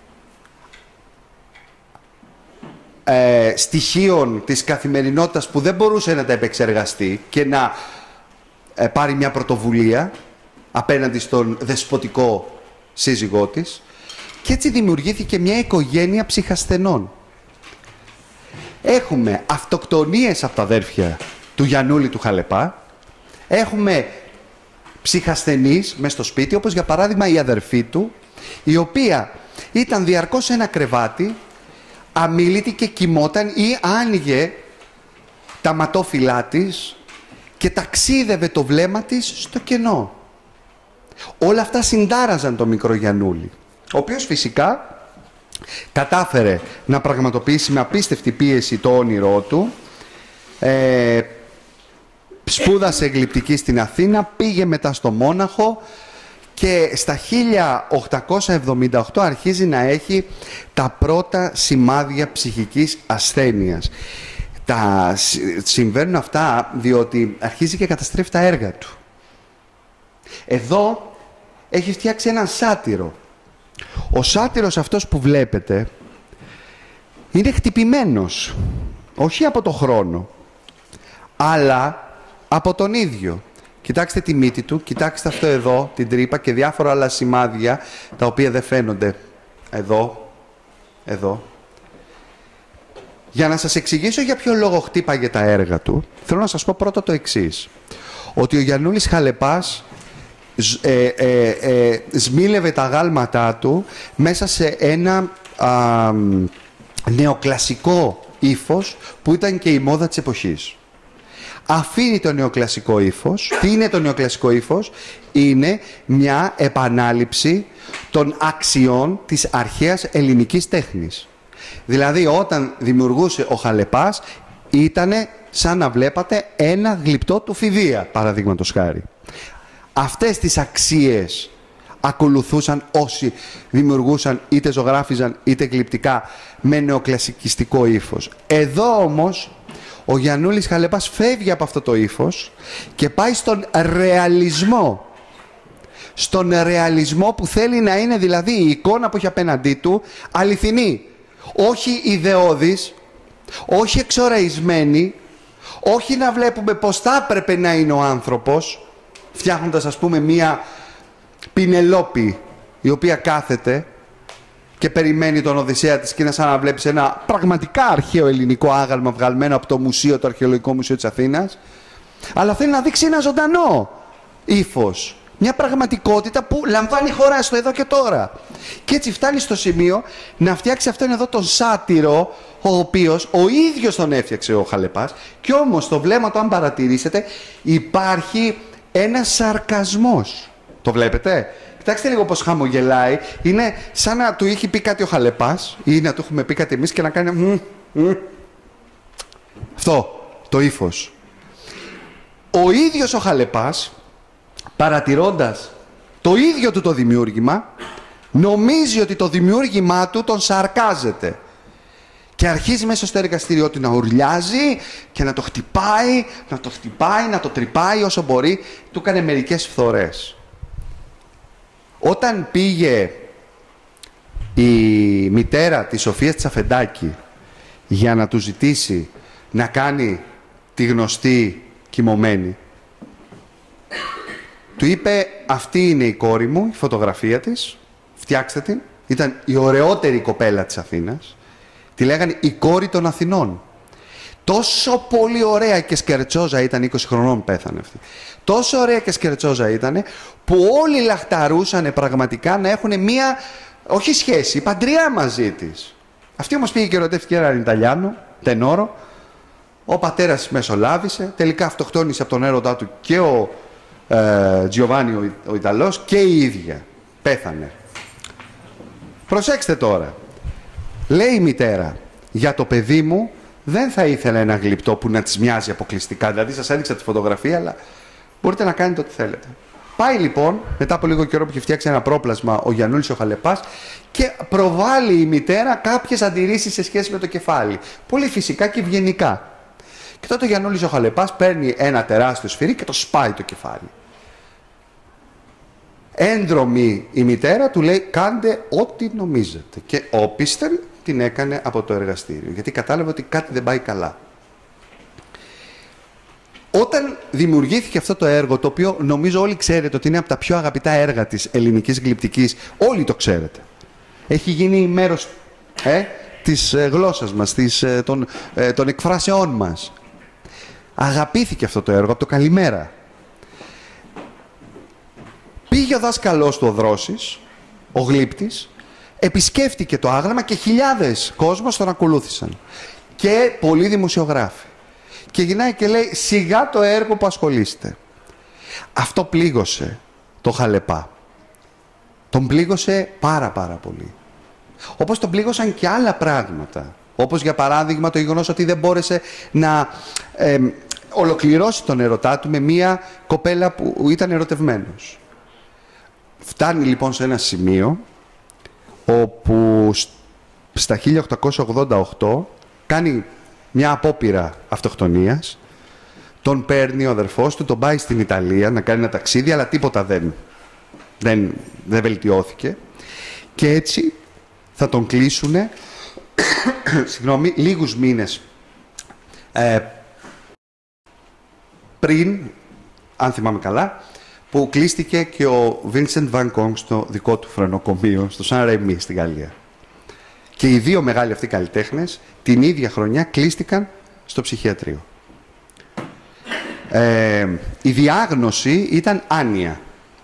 ε, στοιχείων της καθημερινότητας που δεν μπορούσε να τα επεξεργαστεί και να ε, πάρει μια πρωτοβουλία απέναντι στον δεσποτικό σύζυγό της, και έτσι δημιουργήθηκε μια οικογένεια ψυχασθενών. Έχουμε αυτοκτονίες από τα αδέρφια του Γιαννούλη του Χαλεπά. Έχουμε ψυχασθενείς μες στο σπίτι, όπως για παράδειγμα η αδερφή του, η οποία ήταν διαρκώς σε ένα κρεβάτι, αμίλητη και κοιμόταν ή άνοιγε τα ματόφυλλά της και ταξίδευε το βλέμμα της στο κενό. Όλα αυτά συντάραζαν τον μικρό Γιαννούλη, ο οποίος φυσικά κατάφερε να πραγματοποιήσει με απίστευτη πίεση το όνειρό του. Ε, σπούδασε γλυπτική στην Αθήνα, πήγε μετά στο Μόναχο και στα χίλια οκτακόσια εβδομήντα οκτώ αρχίζει να έχει τα πρώτα σημάδια ψυχικής ασθένειας. Τα συμβαίνουν αυτά διότι αρχίζει και καταστρέφει τα έργα του. Εδώ έχει φτιάξει έναν σάτυρο. Ο σάτυρος αυτός που βλέπετε είναι χτυπημένος, όχι από το χρόνο, αλλά από τον ίδιο. Κοιτάξτε τη μύτη του, κοιτάξτε αυτό εδώ, την τρύπα και διάφορα άλλα σημάδια, τα οποία δεν φαίνονται. Εδώ, εδώ. Για να σας εξηγήσω για ποιο λόγο χτύπαγε τα έργα του, θέλω να σας πω πρώτα το εξής. Ότι ο Γιαννούλης Χαλεπάς ε, ε, ε, σμήλευε τα γάλματά του μέσα σε ένα α, νεοκλασικό ύφος που ήταν και η μόδα της εποχής. Αφήνει το νεοκλασικό ύφος. Τι είναι το νεοκλασικό ύφος? Είναι μια επανάληψη των αξιών της αρχαίας ελληνικής τέχνης. Δηλαδή όταν δημιουργούσε ο Χαλεπάς ήτανε σαν να βλέπατε ένα γλυπτό του Φιδεία, παραδείγματος χάρη. Αυτές τις αξίες ακολουθούσαν όσοι δημιουργούσαν είτε ζωγράφιζαν είτε γλυπτικά με νεοκλασικιστικό ύφος. Εδώ όμως ο Γιαννούλης Χαλεπάς φεύγει από αυτό το ύφος και πάει στον ρεαλισμό. Στον ρεαλισμό που θέλει να είναι δηλαδή η εικόνα που έχει απέναντί του αληθινή. Όχι ιδεώδης, όχι εξοραϊσμένη, όχι να βλέπουμε πως θα έπρεπε να είναι ο άνθρωπος, φτιάχνοντας ας πούμε μία Πινελόπη η οποία κάθεται και περιμένει τον Οδυσσέα της και είναι σαν να βλέπεις ένα πραγματικά αρχαίο ελληνικό άγαλμα βγαλμένο από το μουσείο, το Αρχαιολογικό Μουσείο της Αθήνας, αλλά θέλει να δείξει ένα ζωντανό ύφος. Μια πραγματικότητα που λαμβάνει χώρα στο εδώ και τώρα. Και έτσι φτάνει στο σημείο να φτιάξει αυτόν εδώ τον σάτυρο, ο οποίος ο ίδιος τον έφτιαξε ο Χαλεπάς, και όμως στο βλέμμα του, αν παρατηρήσετε, υπάρχει ένας σαρκασμός. Το βλέπετε? Κοιτάξτε λίγο πως χαμογελάει. Είναι σαν να του είχε πει κάτι ο Χαλεπάς ή να του έχουμε πει κάτι εμείς και να κάνει μ, μ. Αυτό το ύφος. Ο ίδιος ο Χαλεπάς, παρατηρώντας το ίδιο του το δημιούργημα, νομίζει ότι το δημιούργημά του τον σαρκάζεται. Και αρχίζει μέσα στο εργαστήριό του να ουρλιάζει και να το χτυπάει, να το χτυπάει, να το τρυπάει όσο μπορεί. Του έκανε μερικές φθορές. Όταν πήγε η μητέρα της Σοφίας της Αφεντάκη για να του ζητήσει να κάνει τη γνωστή κοιμωμένη, του είπε αυτή είναι η κόρη μου, η φωτογραφία της, φτιάξτε την. Ήταν η ωραιότερη κοπέλα της Αθήνας. Τη λέγανε η κόρη των Αθηνών. Τόσο πολύ ωραία και σκερτσόζα ήταν, είκοσι χρονών πέθανε αυτή. Τόσο ωραία και σκερτσόζα ήταν που όλοι λαχταρούσαν πραγματικά να έχουν μία, όχι σχέση, παντριά μαζί της. Αυτή όμως πήγε και ερωτεύτηκε έναν Ιταλιάνο, τενόρο. Ο πατέρας μεσολάβησε, τελικά αυτοκτόνησε από τον έρωτά του και ο ε, Τζιοβάνι ο, ο Ιταλός και η ίδια. Πέθανε. Προσέξτε τώρα. Λέει η μητέρα, για το παιδί μου δεν θα ήθελα ένα γλυπτό που να της μοιάζει αποκλειστικά. Δηλαδή σας έδειξα τη φωτογραφία, αλλά μπορείτε να κάνετε ό,τι θέλετε. Πάει λοιπόν, μετά από λίγο καιρό που έχει φτιάξει ένα πρόπλασμα ο Γιαννούλης ο Χαλεπάς, και προβάλλει η μητέρα κάποιες αντιρρήσεις σε σχέση με το κεφάλι. Πολύ φυσικά και ευγενικά. Και τότε ο Γιαννούλης ο Χαλεπάς παίρνει ένα τεράστιο σφυρί και το σπάει το κεφάλι. Έντρομη η μητέρα του λέει κάντε ό,τι νομίζετε. Και όπισθεν την έκανε από το εργαστήριο. Γιατί κατάλαβε ότι κάτι δεν πάει καλά. Όταν δημιουργήθηκε αυτό το έργο, το οποίο νομίζω όλοι ξέρετε ότι είναι από τα πιο αγαπητά έργα της ελληνικής γλυπτικής, όλοι το ξέρετε. Έχει γίνει μέρος ε, της ε, γλώσσας μας, της, ε, των, ε, των εκφράσεών μας. Αγαπήθηκε αυτό το έργο από το καλημέρα. Πήγε ο δάσκαλός του ο Δρόσης, ο Γλύπτης, επισκέφτηκε το άγραμμα και χιλιάδες κόσμος τον ακολούθησαν. Και πολλοί δημοσιογράφοι. Και γυρνάει και λέει, σιγά το έργο που ασχολείστε. Αυτό πλήγωσε το Χαλεπά. Τον πλήγωσε πάρα πάρα πολύ. Όπως τον πλήγωσαν και άλλα πράγματα. Όπως για παράδειγμα το γεγονός ότι δεν μπόρεσε να ε, ολοκληρώσει τον ερωτά του με μία κοπέλα που ήταν ερωτευμένος. Φτάνει λοιπόν σε ένα σημείο όπου στα χίλια οκτακόσια ογδόντα οκτώ κάνει μια απόπειρα αυτοκτονίας, τον παίρνει ο αδερφός του, τον πάει στην Ιταλία να κάνει ένα ταξίδι, αλλά τίποτα δεν, δεν, δεν βελτιώθηκε και έτσι θα τον κλείσουνε συγγνώμη, λίγους μήνες ε, πριν, αν θυμάμαι καλά, που κλείστηκε και ο Βίνσεντ Βαν Γκόγκ στο δικό του φρενοκομείο, στο Σαν Ρεμί, στην Γαλλία. Και οι δύο μεγάλοι αυτοί καλλιτέχνες την ίδια χρονιά κλείστηκαν στο ψυχιατρίο. Ε, η διάγνωση ήταν άνοια.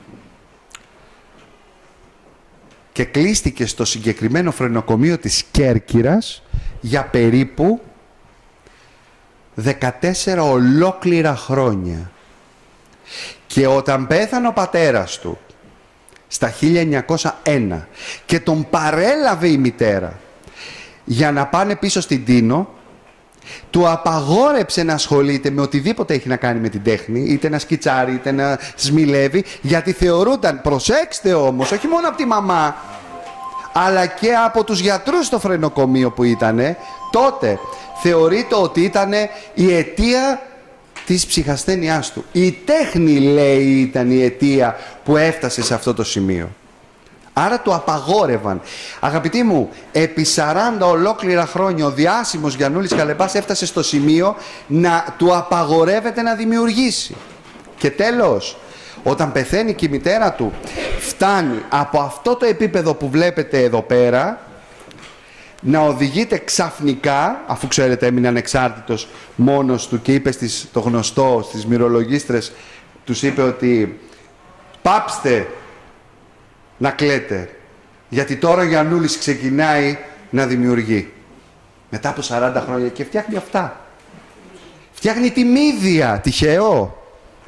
Και κλείστηκε στο συγκεκριμένο φρενοκομείο της Κέρκυρας για περίπου δεκατέσσερα ολόκληρα χρόνια. Και όταν πέθανε ο πατέρας του στα χίλια εννιακόσια ένα και τον παρέλαβε η μητέρα για να πάνε πίσω στην Τίνο, του απαγόρεψε να ασχολείται με οτιδήποτε έχει να κάνει με την τέχνη, είτε να σκιτσάρει, είτε να σμιλεύει, γιατί θεωρούνταν, προσέξτε όμως, όχι μόνο από τη μαμά, αλλά και από τους γιατρούς στο φρενοκομείο που ήτανε, τότε θεωρείται ότι ήταν η αιτία της ψυχασθένειάς του. Η τέχνη, λέει, ήταν η αιτία που έφτασε σε αυτό το σημείο. Άρα του απαγόρευαν. Αγαπητοί μου, επί σαράντα ολόκληρα χρόνια ο διάσημος Γιαννούλης Χαλεπάς έφτασε στο σημείο να του απαγορεύεται να δημιουργήσει. Και τέλος, όταν πεθαίνει και η μητέρα του, φτάνει από αυτό το επίπεδο που βλέπετε εδώ πέρα να οδηγείται ξαφνικά, αφού ξέρετε έμεινε ανεξάρτητος μόνος του και είπε στις, το γνωστό στις μυρολογίστρες, τους είπε ότι πάψτε να κλαίτε, γιατί τώρα ο Γιαννούλης ξεκινάει να δημιουργεί. Μετά από σαράντα χρόνια και φτιάχνει αυτά. Φτιάχνει τη μύδια, τυχαίο.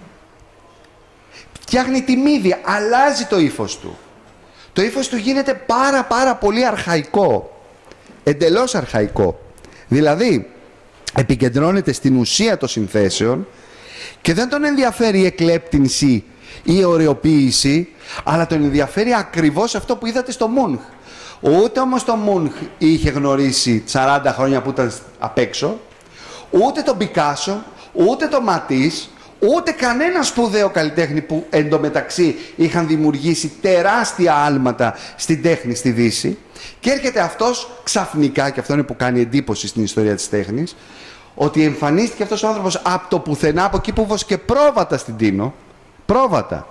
Φτιάχνει τη μύδια, αλλάζει το ύφος του. Το ύφος του γίνεται πάρα πάρα πολύ αρχαϊκό. Εντελώς αρχαϊκό. Δηλαδή, επικεντρώνεται στην ουσία των συνθέσεων και δεν τον ενδιαφέρει η εκλέπτυνση ή η ωρεοποίηση, αλλά τον ενδιαφέρει ακριβώς αυτό που είδατε στο Μούνχ. Ούτε όμως το Μούνχ είχε γνωρίσει σαράντα χρόνια που ήταν απ' έξω, ούτε τον Πικάσο, ούτε τον Ματίς, ούτε κανένα σπουδαίο καλλιτέχνη που εντωμεταξύ είχαν δημιουργήσει τεράστια άλματα στην τέχνη στη Δύση. Και έρχεται αυτός ξαφνικά, και αυτό είναι που κάνει εντύπωση στην ιστορία της τέχνης, ότι εμφανίστηκε αυτός ο άνθρωπος από το πουθενά, από εκεί που βόσκε πρόβατα στην Τίνο. Πρόβατα.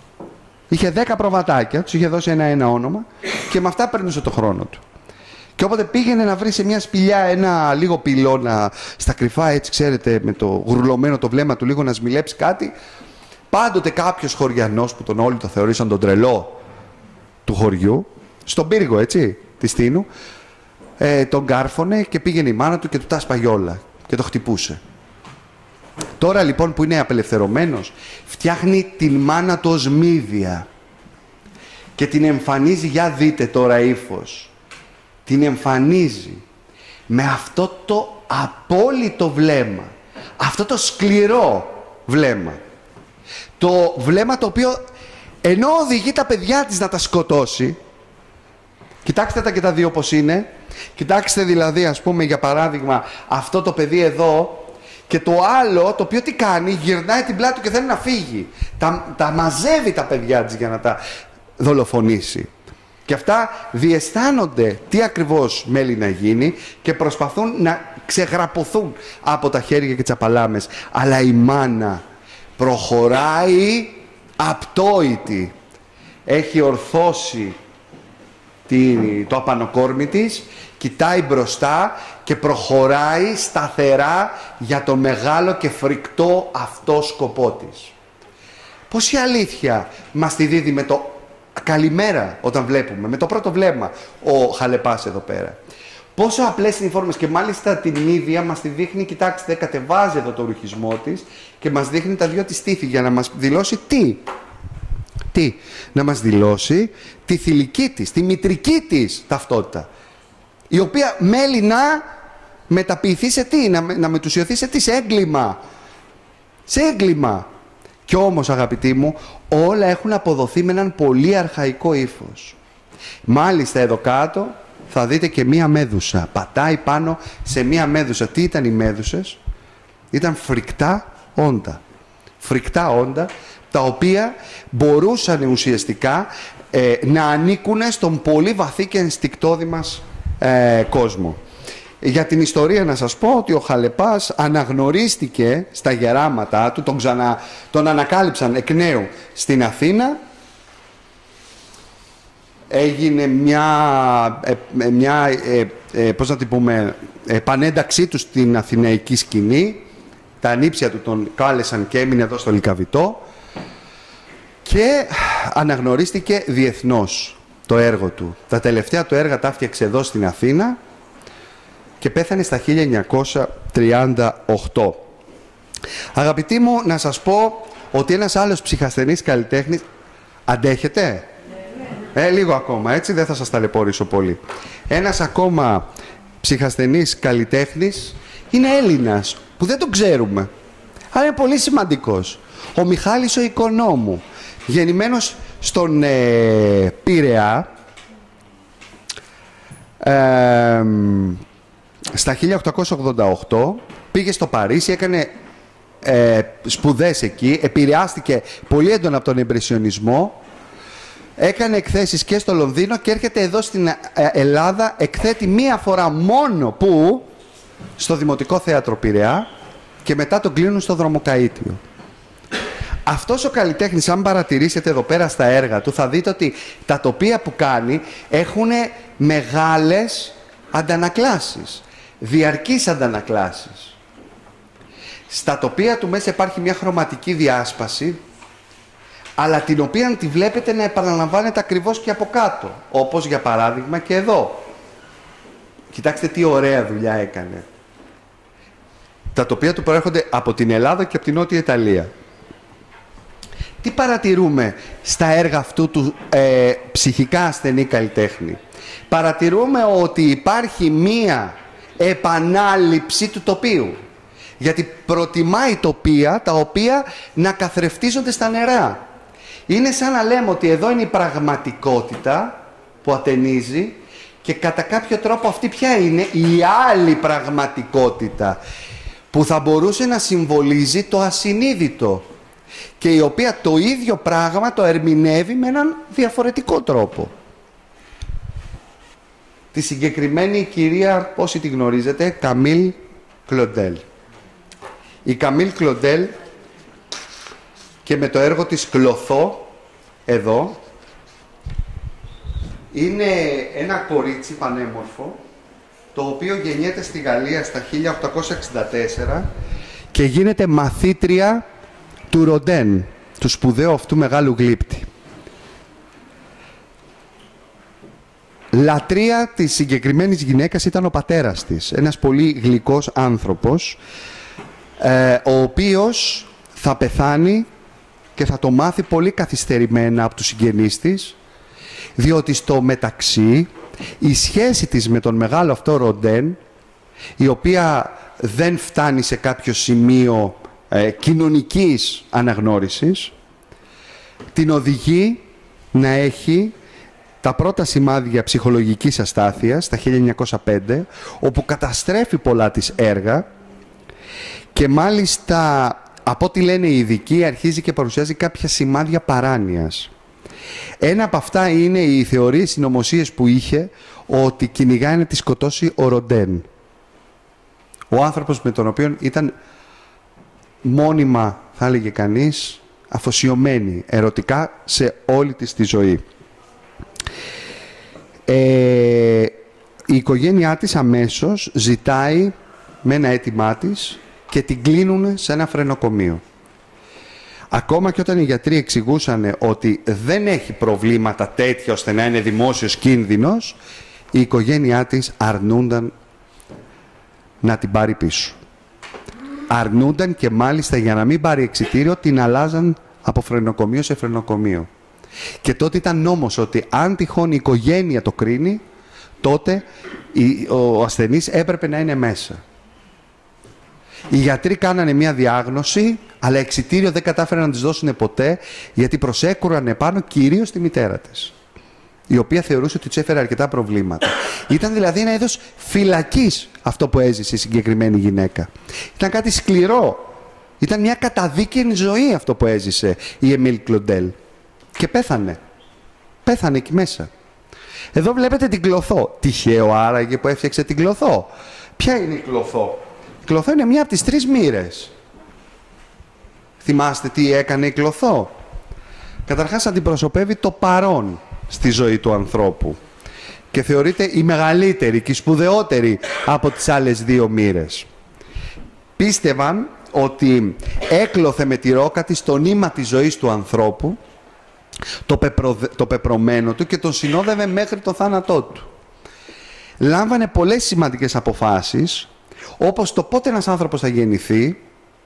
Είχε δέκα προβατάκια, τους είχε δώσει ένα-ένα όνομα και με αυτά παίρνούσε το χρόνο του. Και όποτε πήγαινε να βρει σε μια σπηλιά ένα λίγο πυλώνα στα κρυφά, έτσι ξέρετε, με το γουρλωμένο το βλέμμα του, λίγο να σμιλέψει κάτι, πάντοτε κάποιος χωριανός που τον όλοι το θεωρήσαν τον τρελό του χωριού, στον πύργο, έτσι, της Τίνου, ε, τον κάρφωνε και πήγαινε η μάνα του και του τα σπαγε όλα και το χτυπούσε. Τώρα λοιπόν που είναι απελευθερωμένος, φτιάχνει την μάνα του ως μύδια και την εμφανίζει, για δείτε τώρα ύφος, την εμφανίζει με αυτό το απόλυτο βλέμμα, αυτό το σκληρό βλέμμα, το βλέμμα το οποίο ενώ οδηγεί τα παιδιά της να τα σκοτώσει. Κοιτάξτε τα και τα δύο πως είναι. Κοιτάξτε δηλαδή, ας πούμε, για παράδειγμα, αυτό το παιδί εδώ και το άλλο, το οποίο τι κάνει, γυρνάει την πλάτη του και θέλει να φύγει. Τα, τα μαζεύει τα παιδιά της για να τα δολοφονήσει. Και αυτά διαισθάνονται τι ακριβώς μέλει να γίνει και προσπαθούν να ξεγραπωθούν από τα χέρια και τις απαλάμες. Αλλά η μάνα προχωράει απτόητη. Έχει ορθώσει το απανοκόρμι της Κοιτάει μπροστά και προχωράει σταθερά για το μεγάλο και φρικτό αυτό σκοπό της. Πόση αλήθεια μας τη δίδει με το καλημέρα όταν βλέπουμε, με το πρώτο βλέμμα ο Χαλεπάς εδώ πέρα. Πόσο απλές είναι οι φόρμες και μάλιστα την ίδια μας τη δείχνει, κοιτάξτε, κατεβάζει εδώ το ρουχισμό της και μας δείχνει τα δυο της στήθη για να μας δηλώσει τι. Τι, να μας δηλώσει τη θηλυκή της, τη μητρική της ταυτότητα, η οποία μέλει να μεταποιηθεί σε τι, να, να μετουσιωθεί σε τι, σε έγκλημα. Σε έγκλημα. Κι όμως, αγαπητοί μου, όλα έχουν αποδοθεί με έναν πολύ αρχαϊκό ύφος. Μάλιστα εδώ κάτω θα δείτε και μία μέδουσα. Πατάει πάνω σε μία μέδουσα. Τι ήταν οι μέδουσες? Ήταν φρικτά όντα. Φρικτά όντα, τα οποία μπορούσαν ουσιαστικά ε, να ανήκουν στον πολύ βαθύ και ενστικτώδη μας ε, κόσμο. Για την ιστορία να σας πω ότι ο Χαλεπάς αναγνωρίστηκε στα γεράματά του, τον, ξανα, τον ανακάλυψαν εκ νέου στην Αθήνα. Έγινε μια, ε, μια ε, ε, πώς να την πούμε, επανένταξή του στην αθηναϊκή σκηνή. Τα ανήψια του τον κάλεσαν και έμεινε εδώ στο Λυκαβητό και αναγνωρίστηκε διεθνώς το έργο του. Τα τελευταία του έργα τα έφτιαξε εδώ στην Αθήνα και πέθανε στα χίλια εννιακόσια τριάντα οκτώ. Αγαπητοί μου, να σας πω ότι ένας άλλος ψυχασθενής καλλιτέχνης... Αντέχετε? Ε, λίγο ακόμα, έτσι, δεν θα σας ταλαιπωρήσω πολύ. Ένας ακόμα ψυχασθενής καλλιτέχνης είναι Έλληνας, που δεν τον ξέρουμε, αλλά είναι πολύ σημαντικός. Ο Μιχάλης ο Οικονόμου, γεννημένος στον ε, Πειραιά, ε, στα χίλια οκτακόσια ογδόντα οκτώ, πήγε στο Παρίσι, έκανε ε, σπουδές εκεί, επηρεάστηκε πολύ έντονα από τον εμπρεσιονισμό, έκανε εκθέσεις και στο Λονδίνο και έρχεται εδώ στην Ελλάδα, εκθέτει μία φορά μόνο που στο Δημοτικό Θέατρο Πειραιά και μετά τον κλείνουν στο Δρομοκαΐτιο. Αυτός ο καλλιτέχνης, αν παρατηρήσετε εδώ πέρα στα έργα του, θα δείτε ότι τα τοπία που κάνει έχουν μεγάλες αντανακλάσεις, διαρκείς αντανακλάσεις. Στα τοπία του μέσα υπάρχει μια χρωματική διάσπαση, αλλά την οποία τη βλέπετε να επαναλαμβάνεται ακριβώς και από κάτω, όπως για παράδειγμα και εδώ. Κοιτάξτε τι ωραία δουλειά έκανε. Τα τοπία του προέρχονται από την Ελλάδα και από την Νότια Ιταλία. Τι παρατηρούμε στα έργα αυτού του ε, ψυχικά ασθενή καλλιτέχνη? Παρατηρούμε ότι υπάρχει μία επανάληψη του τοπίου. Γιατί προτιμάει τοπία τα οποία να καθρεφτίζονται στα νερά. Είναι σαν να λέμε ότι εδώ είναι η πραγματικότητα που ατενίζει και κατά κάποιο τρόπο αυτή ποια είναι? Η άλλη πραγματικότητα που θα μπορούσε να συμβολίζει το ασυνείδητο και η οποία το ίδιο πράγμα το ερμηνεύει με έναν διαφορετικό τρόπο. Τη συγκεκριμένη κυρία, όσοι τη γνωρίζετε, Καμίλ Κλοντέλ. Η Καμίλ Κλοντέλ και με το έργο της Κλωθώ, εδώ, είναι ένα κορίτσι πανέμορφο, το οποίο γεννιέται στη Γαλλία στα χίλια οκτακόσια εξήντα τέσσερα και γίνεται μαθήτρια του Ροντέν, του σπουδαίου αυτού μεγάλου γλύπτη. Λατρεία της συγκεκριμένης γυναίκας ήταν ο πατέρας της, ένας πολύ γλυκός άνθρωπος, ε, ο οποίος θα πεθάνει και θα το μάθει πολύ καθυστερημένα από τους συγγενείς της, διότι στο μεταξύ η σχέση της με τον μεγάλο αυτό Ροντέν, η οποία δεν φτάνει σε κάποιο σημείο ε, κοινωνικής αναγνώρισης, την οδηγεί να έχει τα πρώτα σημάδια ψυχολογικής αστάθειας στα χίλια εννιακόσια πέντε, όπου καταστρέφει πολλά της έργα και μάλιστα, από ό,τι λένε οι ειδικοί, αρχίζει και παρουσιάζει κάποια σημάδια παράνοιας. Ένα από αυτά είναι οι θεωρίες συνωμοσίες που είχε ότι κυνηγάει να τη σκοτώσει ο Ροντέν. Ο άνθρωπος με τον οποίο ήταν μόνιμα, θα έλεγε κανείς, αφοσιωμένη ερωτικά σε όλη της τη ζωή. Ε, η οικογένειά της αμέσως ζητάει με ένα αίτημά της και την κλείνουν σε ένα φρενοκομείο. Ακόμα και όταν οι γιατροί εξηγούσαν ότι δεν έχει προβλήματα τέτοια ώστε να είναι δημόσιος κίνδυνος, η οικογένειά της αρνούνταν να την πάρει πίσω. Αρνούνταν και μάλιστα για να μην πάρει εξιτήριο την αλλάζαν από φρενοκομείο σε φρενοκομείο. Και τότε ήταν νόμος ότι αν τυχόν η οικογένεια το κρίνει, τότε ο ασθενής έπρεπε να είναι μέσα. Οι γιατροί κάνανε μια διάγνωση, αλλά εξιτήριο δεν κατάφεραν να της δώσουν ποτέ, γιατί προσέκουραν επάνω κυρίως τη μητέρα της, η οποία θεωρούσε ότι της έφερε αρκετά προβλήματα. Ήταν δηλαδή ένα είδος φυλακής αυτό που έζησε η συγκεκριμένη γυναίκα. Ήταν κάτι σκληρό. Ήταν μια καταδίκαινη ζωή αυτό που έζησε η Εμίλ Κλοντέλ. Και πέθανε. Πέθανε εκεί μέσα. Εδώ βλέπετε την Κλωθό. Τυχαίο άραγε που έφτιαξε την Κλωθό. Ποια είναι η Κλωθό? Η Κλωθό είναι μια από τις τρεις μοίρες. Θυμάστε τι έκανε η Κλωθό? Καταρχάς αντιπροσωπεύει το παρόν στη ζωή του ανθρώπου και θεωρείται η μεγαλύτερη και η σπουδαιότερη από τις άλλες δύο μοίρες. Πίστευαν ότι έκλωθε με τη ρόκα της το νήμα της ζωής του ανθρώπου, το, πεπρο, το πεπρωμένο του, και τον συνόδευε μέχρι το θάνατό του. Λάμβανε πολλές σημαντικές αποφάσεις, όπως το πότε ένας άνθρωπος θα γεννηθεί,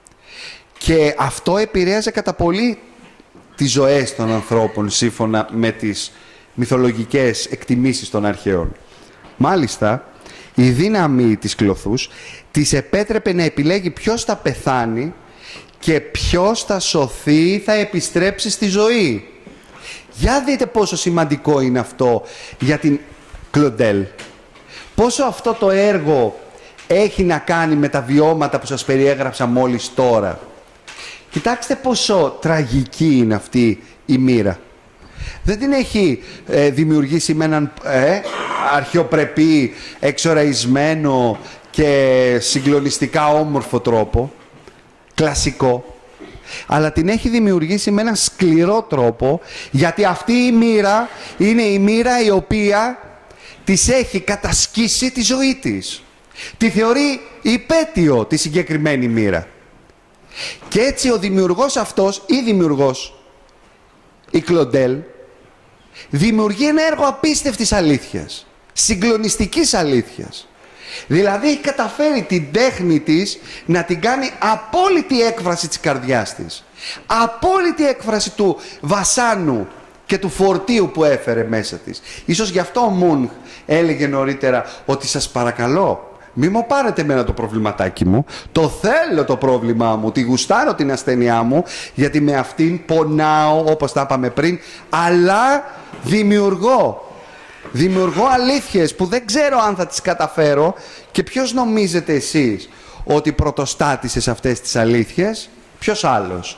και αυτό επηρέαζε κατά πολύ τις ζωές των ανθρώπων σύμφωνα με τις μυθολογικές εκτιμήσεις των αρχαίων. Μάλιστα, η δύναμη της Κλωθούς της επέτρεπε να επιλέγει ποιος θα πεθάνει και ποιος θα σωθεί, θα επιστρέψει στη ζωή. Για δείτε πόσο σημαντικό είναι αυτό για την Κλοντέλ. Πόσο αυτό το έργο έχει να κάνει με τα βιώματα που σας περιέγραψα μόλις τώρα. Κοιτάξτε πόσο τραγική είναι αυτή η μοίρα. Δεν την έχει ε, δημιουργήσει με έναν ε, αρχαιοπρεπή, εξοραϊσμένο και συγκλονιστικά όμορφο τρόπο, κλασικό, αλλά την έχει δημιουργήσει με έναν σκληρό τρόπο, γιατί αυτή η μοίρα είναι η μοίρα η οποία της έχει κατασκήσει τη ζωή της. Τη θεωρεί υπέτειο τη συγκεκριμένη μοίρα. Και έτσι ο δημιουργός αυτός, ή δημιουργός, η Κλοντέλ, δημιουργεί ένα έργο απίστευτης αλήθειας, συγκλονιστικής αλήθειας. Δηλαδή έχει καταφέρει την τέχνη της να την κάνει απόλυτη έκφραση της καρδιάς της. Απόλυτη έκφραση του βασάνου και του φορτίου που έφερε μέσα της. Ίσως γι' αυτό ο Μούνχ έλεγε νωρίτερα ότι σας παρακαλώ, μη μου πάρετε εμένα το προβληματάκι μου, το θέλω το πρόβλημά μου, τη γουστάρω την ασθένειά μου, γιατί με αυτήν πονάω, όπως τα είπαμε πριν, αλλά δημιουργώ. Δημιουργώ αλήθειες που δεν ξέρω αν θα τις καταφέρω. Και ποιος νομίζετε εσείς ότι πρωτοστάτησε σε αυτές τις αλήθειες? Ποιος άλλος?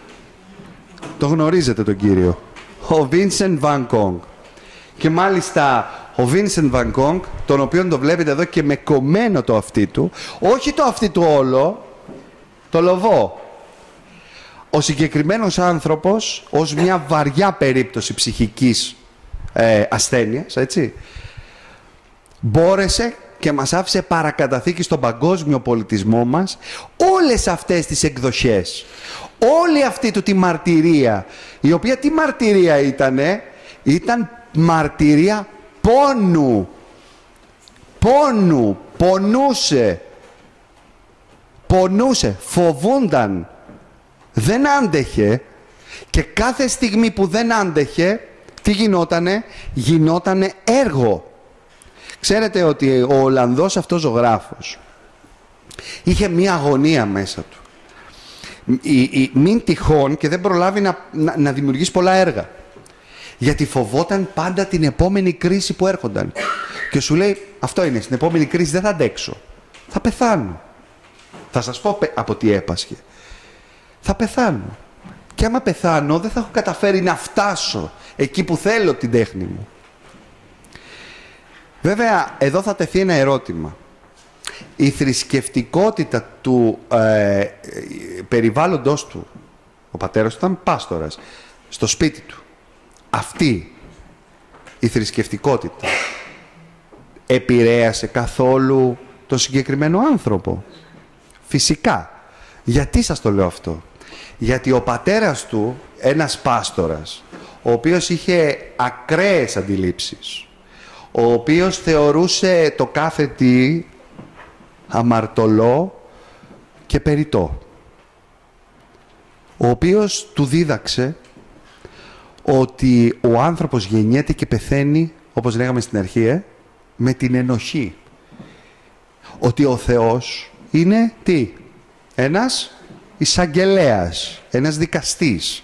Το γνωρίζετε τον κύριο, ο Vincent van Gogh. Και μάλιστα ο Vincent van Gogh, τον οποίον το βλέπετε εδώ και με κομμένο το αυτί του, όχι το αυτί του όλο, το λοβό. Ο συγκεκριμένος άνθρωπος, ως μια βαριά περίπτωση ψυχικής ε, ασθένειας, έτσι, μπόρεσε και μας άφησε παρακαταθήκη στον παγκόσμιο πολιτισμό μας όλες αυτές τις εκδοχές. Όλη αυτή του τη μαρτυρία, η οποία τι μαρτυρία ήτανε? Ήταν μαρτυρία πόνου. Πόνου. Πονούσε. Πονούσε. Φοβούνταν. Δεν άντεχε. Και κάθε στιγμή που δεν άντεχε, τι γινότανε? Γινότανε έργο. Ξέρετε ότι ο Ολλανδός αυτός ζωγράφος είχε μία αγωνία μέσα του. Η, η, μην τυχόν και δεν προλάβει να, να, να δημιουργήσει πολλά έργα. Γιατί φοβόταν πάντα την επόμενη κρίση που έρχονταν. Και σου λέει, αυτό είναι, στην επόμενη κρίση δεν θα αντέξω. Θα πεθάνω. Θα σας πω από τι έπασχε. Θα πεθάνω. Και άμα πεθάνω δεν θα έχω καταφέρει να φτάσω εκεί που θέλω την τέχνη μου. Βέβαια, εδώ θα τεθεί ένα ερώτημα. Η θρησκευτικότητα του ε, περιβάλλοντος του, ο πατέρας του ήταν πάστορας, στο σπίτι του. Αυτή η θρησκευτικότητα επηρέασε καθόλου τον συγκεκριμένο άνθρωπο? Φυσικά. Γιατί σας το λέω αυτό? Γιατί ο πατέρας του, ένας πάστορας, ο οποίος είχε ακραίες αντιλήψεις, ο οποίος θεωρούσε το κάθε τι αμαρτωλό και περιττό, ο οποίος του δίδαξε ότι ο άνθρωπος γεννιέται και πεθαίνει, όπως λέγαμε στην αρχή, ε, με την ενοχή. Ότι ο Θεός είναι τι? Ένας εισαγγελέας, ένας δικαστής.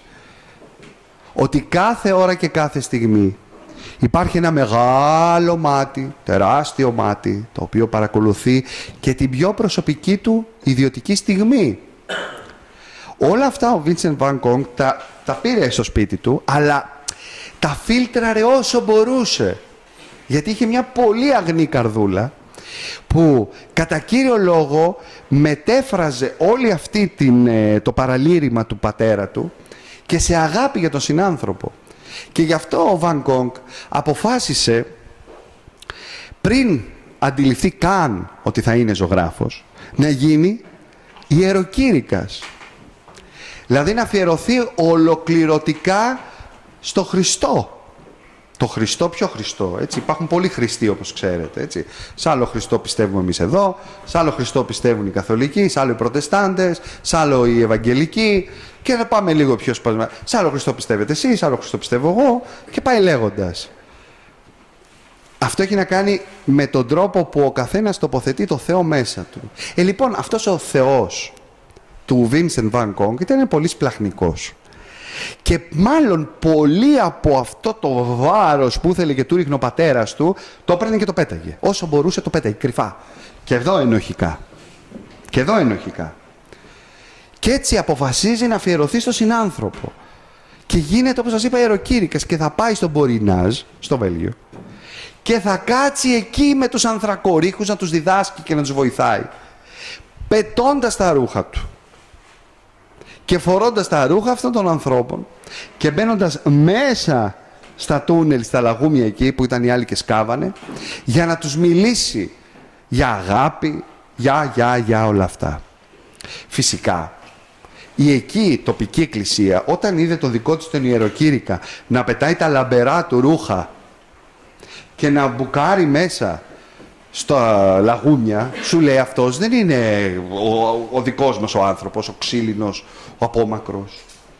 Ότι κάθε ώρα και κάθε στιγμή υπάρχει ένα μεγάλο μάτι, τεράστιο μάτι, το οποίο παρακολουθεί και την πιο προσωπική του ιδιωτική στιγμή. Όλα αυτά ο Βίνσεντ Βαν Γκόγκ τα, τα πήρε στο σπίτι του, αλλά τα φίλτραρε όσο μπορούσε. Γιατί είχε μια πολύ αγνή καρδούλα, που κατά κύριο λόγο μετέφραζε όλη αυτή την, το παραλήρημα του πατέρα του και σε αγάπη για τον συνάνθρωπο. Και γι' αυτό ο Βαν Γκόγκ αποφάσισε, πριν αντιληφθεί καν ότι θα είναι ζωγράφος, να γίνει ιεροκήρυκας. Δηλαδή να αφιερωθεί ολοκληρωτικά στο Χριστό. Το Χριστό, ποιο Χριστό, έτσι, υπάρχουν πολλοί Χριστοί όπως ξέρετε, έτσι. Σ' άλλο Χριστό πιστεύουμε εμείς εδώ, σ' άλλο Χριστό πιστεύουν οι Καθολικοί, σ' άλλο οι Προτεστάντες, σ' άλλο οι Ευαγγελικοί, και να πάμε λίγο πιο σπασμένα. Σ' άλλο Χριστό πιστεύετε εσείς, σ' άλλο Χριστό πιστεύω εγώ, και πάει λέγοντας. Αυτό έχει να κάνει με τον τρόπο που ο καθένας τοποθετεί το Θεό μέσα του. Ε, λοιπόν, αυτός ο Θεός του Vincent Van Gogh ήταν πολύ σπλαχνικός. Και μάλλον πολύ από αυτό το βάρος που ήθελε και του ρίχνε ο πατέρας του, το έπαιρνε και το πέταγε. Όσο μπορούσε το πέταγε, κρυφά. Και εδώ ενοχικά. Και εδώ ενοχικά. Και έτσι αποφασίζει να αφιερωθεί στο συνάνθρωπο. Και γίνεται, όπως σας είπα, ιεροκήρυκας και θα πάει στον Μπορινάζ, στο Βέλγιο, και θα κάτσει εκεί με τους ανθρακορίχους να τους διδάσκει και να τους βοηθάει, πετώντας τα ρούχα του και φορώντας τα ρούχα αυτών των ανθρώπων και μπαίνοντας μέσα στα τούνελ, στα λαγούμια εκεί που ήταν οι άλλοι και σκάβανε, για να τους μιλήσει για αγάπη, για, για, για όλα αυτά. Φυσικά, η εκεί τοπική εκκλησία, όταν είδε το δικό της τον ιεροκήρυκα να πετάει τα λαμπερά του ρούχα και να μπουκάρει μέσα στα λαγούμια, σου λέει αυτός δεν είναι ο, ο δικός μας ο άνθρωπος, ο ξύλινος, ο απόμακρος,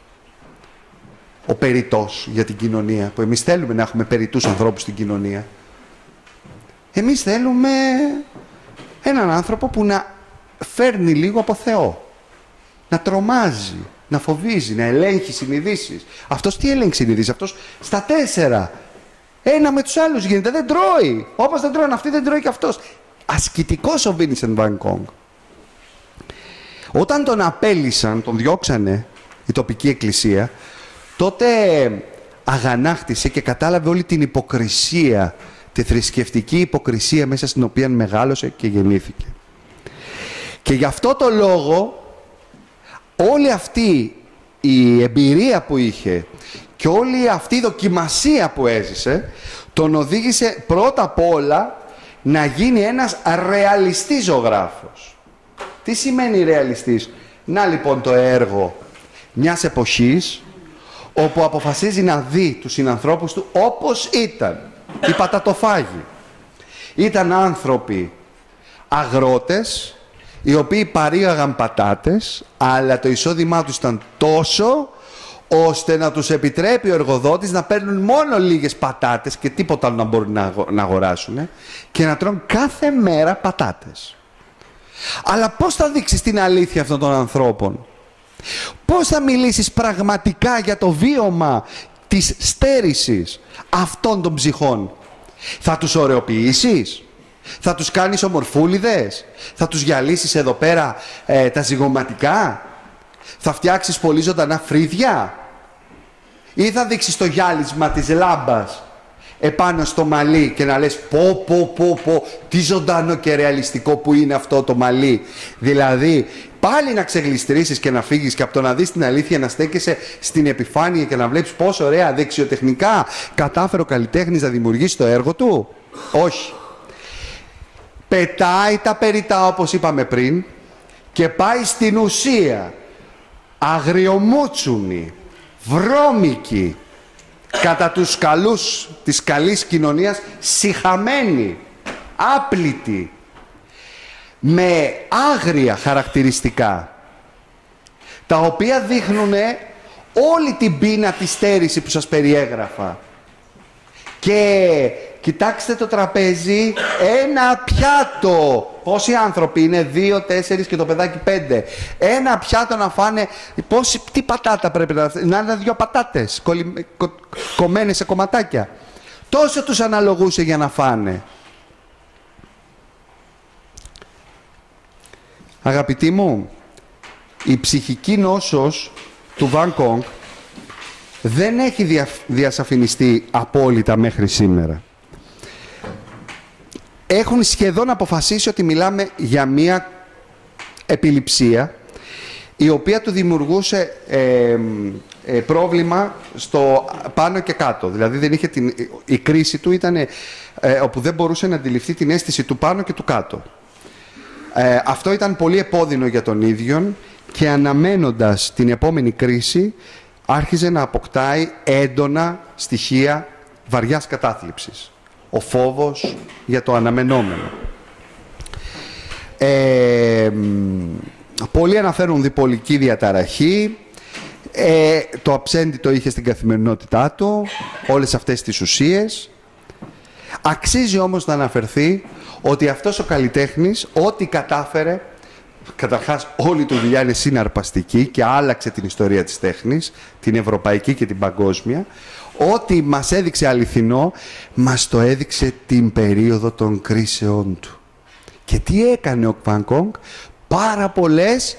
ο περιττός για την κοινωνία, που εμείς θέλουμε να έχουμε περιττούς ανθρώπους στην κοινωνία. Εμείς θέλουμε έναν άνθρωπο που να φέρνει λίγο από Θεό, να τρομάζει, να φοβίζει, να ελέγχει συνειδήσεις. Αυτός τι ελέγχει συνειδήσεις? Αυτός στα τέσσερα ένα με τους άλλους γίνεται, δεν τρώει. Όπως δεν τρώνε αυτοί, δεν τρώει και αυτός. Ασκητικός ο Vincent Van Gogh. Όταν τον απέλυσαν, τον διώξανε η τοπική εκκλησία, τότε αγανάκτησε και κατάλαβε όλη την υποκρισία, τη θρησκευτική υποκρισία μέσα στην οποία μεγάλωσε και γεννήθηκε. Και γι' αυτό το λόγο όλη αυτή η εμπειρία που είχε και όλη αυτή η δοκιμασία που έζησε τον οδήγησε πρώτα απ' όλα να γίνει ένας ρεαλιστής ζωγράφος. Τι σημαίνει ρεαλιστής? Να λοιπόν το έργο μιας εποχής όπου αποφασίζει να δει τους συνανθρώπους του όπως ήταν οι πατατοφάγοι. Ήταν άνθρωποι αγρότες οι οποίοι παρήγαγαν πατάτες, αλλά το εισόδημά τους ήταν τόσο ώστε να τους επιτρέπει ο εργοδότης να παίρνουν μόνο λίγες πατάτες και τίποτα άλλο να μπορούν να αγοράσουν και να τρώνε κάθε μέρα πατάτες. Αλλά πώς θα δείξεις την αλήθεια αυτών των ανθρώπων? Πώς θα μιλήσεις πραγματικά για το βίωμα της στέρησης αυτών των ψυχών? Θα τους ωρεοποιήσεις? Θα τους κάνεις ομορφούλιδες? Θα τους γυαλίσεις εδώ πέρα ε, τα ζυγωματικά? Θα φτιάξεις πολύ ζωντανά φρύδια? Ή θα δείξεις το γυάλισμα της λάμπας επάνω στο μαλλί και να λες πω πω πω πω τι ζωντανό και ρεαλιστικό που είναι αυτό το μαλλί? Δηλαδή πάλι να ξεγλιστρήσεις και να φύγεις και από το να δεις την αλήθεια να στέκεσαι στην επιφάνεια και να βλέπεις πόσο ωραία δεξιοτεχνικά κατάφερε ο καλλιτέχνης να δημιουργήσει το έργο του? Όχι. πετάει τα περιτά όπως είπαμε πριν και πάει στην ουσία αγριομούτσουνη, βρώμικη, κατά τους καλούς της καλής κοινωνίας, σιχαμένη, άπλητη, με άγρια χαρακτηριστικά, τα οποία δείχνουν όλη την πείνα της στέρηση που σας περιέγραφα. Και κοιτάξτε το τραπέζι, ένα πιάτο. Πόσοι άνθρωποι είναι, δύο, τέσσερις και το παιδάκι πέντε. Ένα πιάτο να φάνε, πόσοι, τι πατάτα πρέπει να να είναι, δύο πατάτες κολλη, κο, κομμένες σε κομματάκια. Τόσο τους αναλογούσε για να φάνε. Αγαπητοί μου, η ψυχική νόσος του Βαν Γκόγκ δεν έχει δια, διασαφινιστεί απόλυτα μέχρι σήμερα. Έχουν σχεδόν αποφασίσει ότι μιλάμε για μία επιληψία η οποία του δημιουργούσε ε, ε, πρόβλημα στο πάνω και κάτω. Δηλαδή δεν είχε την, η κρίση του ήταν ε, όπου δεν μπορούσε να αντιληφθεί την αίσθηση του πάνω και του κάτω. Ε, αυτό ήταν πολύ επώδυνο για τον ίδιο και αναμένοντας την επόμενη κρίση άρχιζε να αποκτάει έντονα στοιχεία βαριάς κατάθλιψης. Ο φόβος για το αναμενόμενο. Ε, πολλοί αναφέρουν διπολική διαταραχή. Ε, το αψέντη το είχε στην καθημερινότητά του, όλες αυτές τις ουσίες. Αξίζει όμως να αναφερθεί ότι αυτός ο καλλιτέχνης, ό,τι κατάφερε, καταρχάς όλη του δουλειά είναι συναρπαστική και άλλαξε την ιστορία της τέχνης, την ευρωπαϊκή και την παγκόσμια. Ό,τι μας έδειξε αληθινό, μας το έδειξε την περίοδο των κρίσεών του. Και τι έκανε ο Βαν Γκόγκ? Πάρα πολλές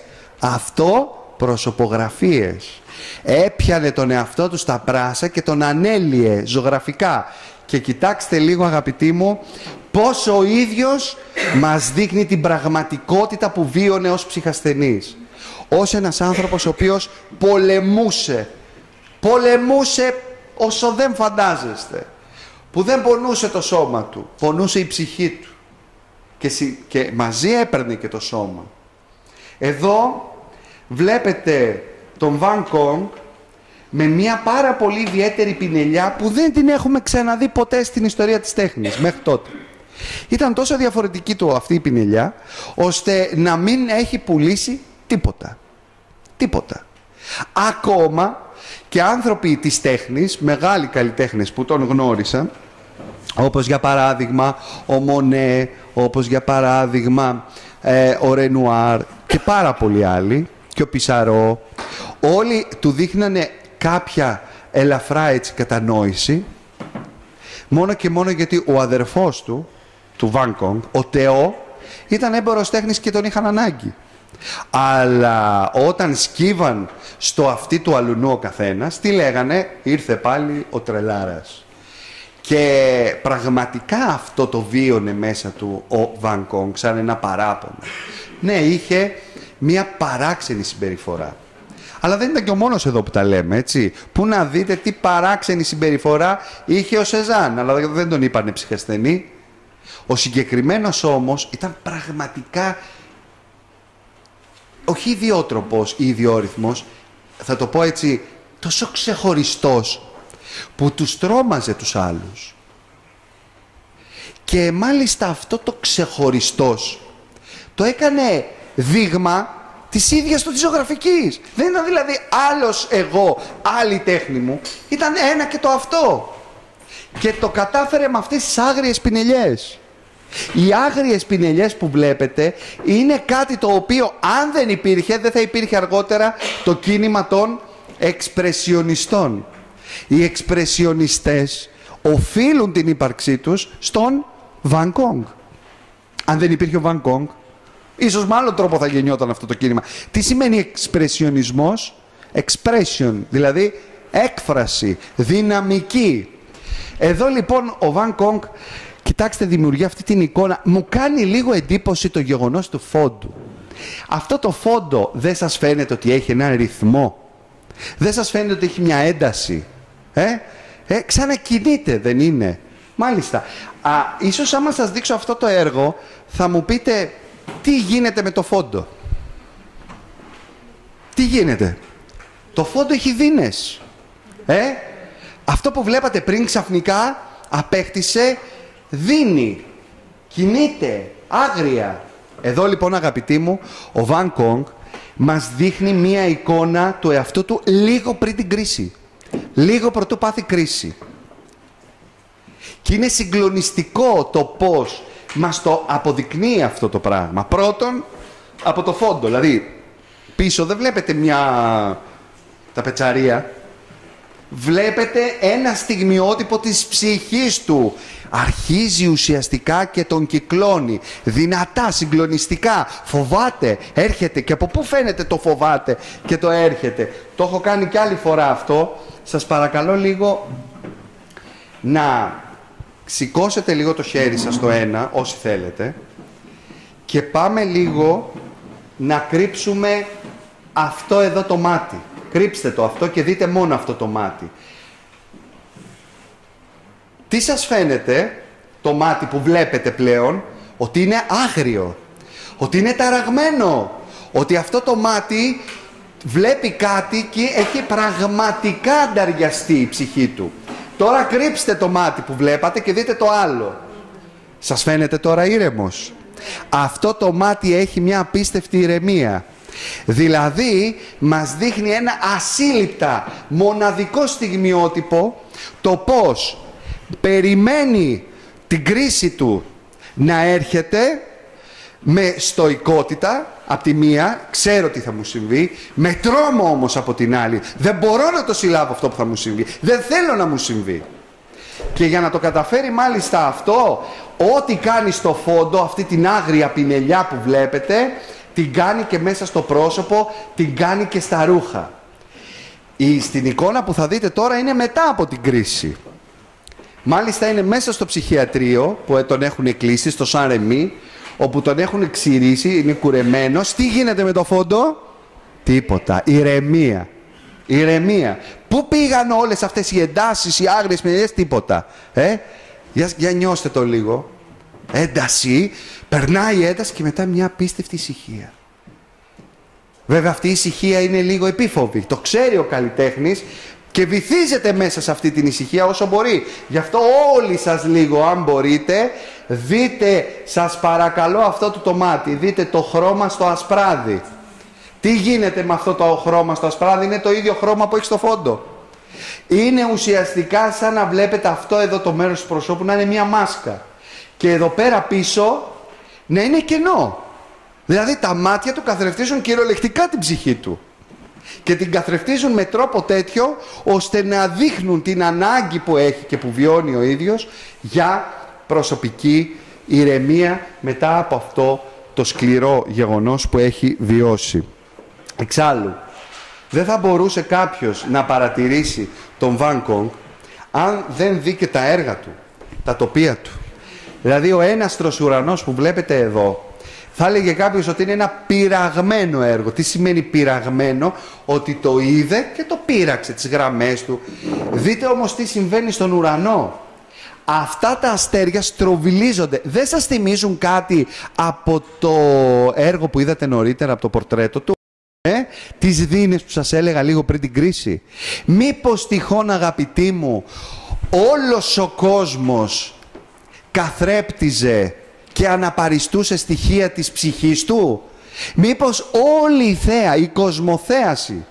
αυτοπροσωπογραφίες. Έπιανε τον εαυτό του στα πράσα και τον ανέλυε ζωγραφικά. Και κοιτάξτε λίγο, αγαπητοί μου, πόσο ο ίδιος μας δείχνει την πραγματικότητα που βίωνε ως ψυχασθενής. Ως ένας άνθρωπος ο οποίος πολεμούσε. Πολεμούσε όσο δεν φαντάζεστε. Που δεν πονούσε το σώμα του, πονούσε η ψυχή του. Και, και μαζί έπαιρνε και το σώμα. Εδώ βλέπετε τον Βαν Γκόγκ με μια πάρα πολύ ιδιαίτερη πινελιά που δεν την έχουμε ξαναδεί ποτέ στην ιστορία της τέχνης μέχρι τότε. Ήταν τόσο διαφορετική του αυτή η πινελιά, ώστε να μην έχει πουλήσει τίποτα. Τίποτα. Ακόμα και άνθρωποι της τέχνης, μεγάλοι καλλιτέχνες που τον γνώρισαν, όπως για παράδειγμα ο Μονέ, όπως για παράδειγμα ε, ο Ρενουάρ και πάρα πολλοί άλλοι, και ο Πισαρό, όλοι του δείχνανε κάποια ελαφρά έτσι κατανόηση, μόνο και μόνο γιατί ο αδερφός του, του Βαν Γκόγκ, ο Τεό, ήταν έμπορος τέχνης και τον είχαν ανάγκη. Αλλά όταν σκύβαν στο αυτί του αλουνού ο καθένας, τι λέγανε? Ήρθε πάλι ο τρελάρας. Και πραγματικά αυτό το βίωνε μέσα του ο Βαν Γκόγκ σαν ένα παράπονο. Ναι, είχε μια παράξενη συμπεριφορά. Αλλά δεν ήταν και ο μόνος εδώ που τα λέμε, έτσι. Πού να δείτε τι παράξενη συμπεριφορά είχε ο Σεζάν, αλλά δεν τον είπανε ψυχασθενή. Ο συγκεκριμένος όμως ήταν πραγματικά, όχι ιδιότροπος ή ιδιόρυθμος, θα το πω έτσι, τόσο ξεχωριστός, που τους τρόμαζε τους άλλους. Και μάλιστα αυτό το ξεχωριστός το έκανε δείγμα της ίδιας του της ζωγραφικής. Δεν ήταν δηλαδή άλλος εγώ, άλλη τέχνη μου. Ήταν ένα και το αυτό. Και το κατάφερε με αυτές τις άγριες πινελιές. Οι άγριες πινελιές που βλέπετε είναι κάτι το οποίο αν δεν υπήρχε, δεν θα υπήρχε αργότερα το κίνημα των εξπρεσιονιστών. Οι εξπρεσιονιστές οφείλουν την ύπαρξή τους στον Βαν Γκόγκ. Αν δεν υπήρχε ο Βαν Γκόγκ, ίσως με άλλο τρόπο θα γεννιόταν αυτό το κίνημα. Τι σημαίνει εξπρεσιονισμός? Expression, δηλαδή έκφραση, δυναμική. Εδώ λοιπόν ο Βαν Γκόγκ, κοιτάξτε, δημιουργεί αυτή την εικόνα. Μου κάνει λίγο εντύπωση το γεγονός του φόντου. Αυτό το φόντο δεν σας φαίνεται ότι έχει έναν ρυθμό? Δεν σας φαίνεται ότι έχει μια ένταση? Ε, ε, ξανακινείται, δεν είναι? Μάλιστα. Α, ίσως άμα σας δείξω αυτό το έργο, θα μου πείτε τι γίνεται με το φόντο. Τι γίνεται. Το φόντο έχει δίνες. Ε? Αυτό που βλέπατε πριν ξαφνικά απέκτησε δίνη. Κινείται άγρια. Εδώ λοιπόν, αγαπητοί μου, ο Βαν Γκόγκ μας δείχνει μία εικόνα του εαυτού του λίγο πριν την κρίση. Λίγο πρωτού πάθει κρίση. Και είναι συγκλονιστικό το πώς μας το αποδεικνύει αυτό το πράγμα. Πρώτον, από το φόντο. Δηλαδή, πίσω δεν βλέπετε μια ταπετσαρία. Βλέπετε ένα στιγμιότυπο της ψυχής του. Αρχίζει ουσιαστικά και τον κυκλώνει. Δυνατά, συγκλονιστικά. Φοβάται, έρχεται. Και από πού φαίνεται το φοβάται και το έρχεται. Το έχω κάνει και άλλη φορά αυτό. Σας παρακαλώ λίγο να σηκώσετε λίγο το χέρι σας το ένα, όσοι θέλετε. Και πάμε λίγο να κρύψουμε αυτό εδώ το μάτι. Κρύψτε το αυτό και δείτε μόνο αυτό το μάτι. Τι σας φαίνεται το μάτι που βλέπετε πλέον? Ότι είναι άγριο, ότι είναι ταραγμένο, ότι αυτό το μάτι βλέπει κάτι και έχει πραγματικά ανταριαστεί η ψυχή του. Τώρα κρύψτε το μάτι που βλέπατε και δείτε το άλλο. Σας φαίνεται τώρα ήρεμος? Αυτό το μάτι έχει μια απίστευτη ηρεμία. Δηλαδή μας δείχνει ένα ασύλληπτα μοναδικό στιγμιότυπο, το πώς περιμένει την κρίση του να έρχεται με στοικότητα από τη μία, ξέρω τι θα μου συμβεί, με τρόμο όμως από την άλλη. Δεν μπορώ να το συλλάβω αυτό που θα μου συμβεί. Δεν θέλω να μου συμβεί. Και για να το καταφέρει μάλιστα αυτό, ό,τι κάνει στο φόντο, αυτή την άγρια πινελιά που βλέπετε, την κάνει και μέσα στο πρόσωπο, την κάνει και στα ρούχα. Η, στην εικόνα που θα δείτε τώρα είναι μετά από την κρίση. Μάλιστα είναι μέσα στο ψυχιατρίο που τον έχουν κλείσει, στο Σαν Ρεμί, όπου τον έχουν ξηρίσει, είναι κουρεμένος. Τι γίνεται με το φόντο? Τίποτα. Ηρεμία. Ηρεμία. Πού πήγαν όλες αυτές οι εντάσεις, οι άγριες πινελιές? Τίποτα. Ε? Για, για νιώστε το λίγο. Ένταση. Περνάει η ένταση και μετά μια απίστευτη ησυχία. Βέβαια αυτή η ησυχία είναι λίγο επίφοβη. Το ξέρει ο καλλιτέχνης και βυθίζεται μέσα σε αυτή την ησυχία όσο μπορεί. Γι' αυτό όλοι σας λίγο, αν μπορείτε, δείτε, σας παρακαλώ, αυτό του το μάτι. Δείτε το χρώμα στο ασπράδι. Τι γίνεται με αυτό το χρώμα στο ασπράδι? Είναι το ίδιο χρώμα που έχει στο φόντο. Είναι ουσιαστικά σαν να βλέπετε αυτό εδώ το μέρος του προσώπου να είναι μια μάσκα. Και εδώ πέρα πίσω να είναι κενό. Δηλαδή τα μάτια του καθρεφτίζουν κυριολεκτικά την ψυχή του. Και την καθρεφτίζουν με τρόπο τέτοιο ώστε να δείχνουν την ανάγκη που έχει και που βιώνει ο ίδιος για προσωπική ηρεμία μετά από αυτό το σκληρό γεγονός που έχει βιώσει. Εξάλλου, δεν θα μπορούσε κάποιος να παρατηρήσει τον Βαν Γκόγκ αν δεν δει και τα έργα του, τα τοπία του. Δηλαδή ο έναστρος ουρανός που βλέπετε εδώ, θα έλεγε κάποιος ότι είναι ένα πειραγμένο έργο. Τι σημαίνει πειραγμένο? Ότι το είδε και το πείραξε τις γραμμές του. Δείτε όμως τι συμβαίνει στον ουρανό. Αυτά τα αστέρια στροβιλίζονται. Δεν σας θυμίζουν κάτι από το έργο που είδατε νωρίτερα, από το πορτρέτο του? Ε? Τις δίνες που σας έλεγα λίγο πριν την κρίση. Μήπως τυχόν, αγαπητοί μου, όλος ο κόσμος καθρέπτιζε και αναπαριστούσε στοιχεία της ψυχής του? Μήπως όλη η θέα, η κοσμοθέαση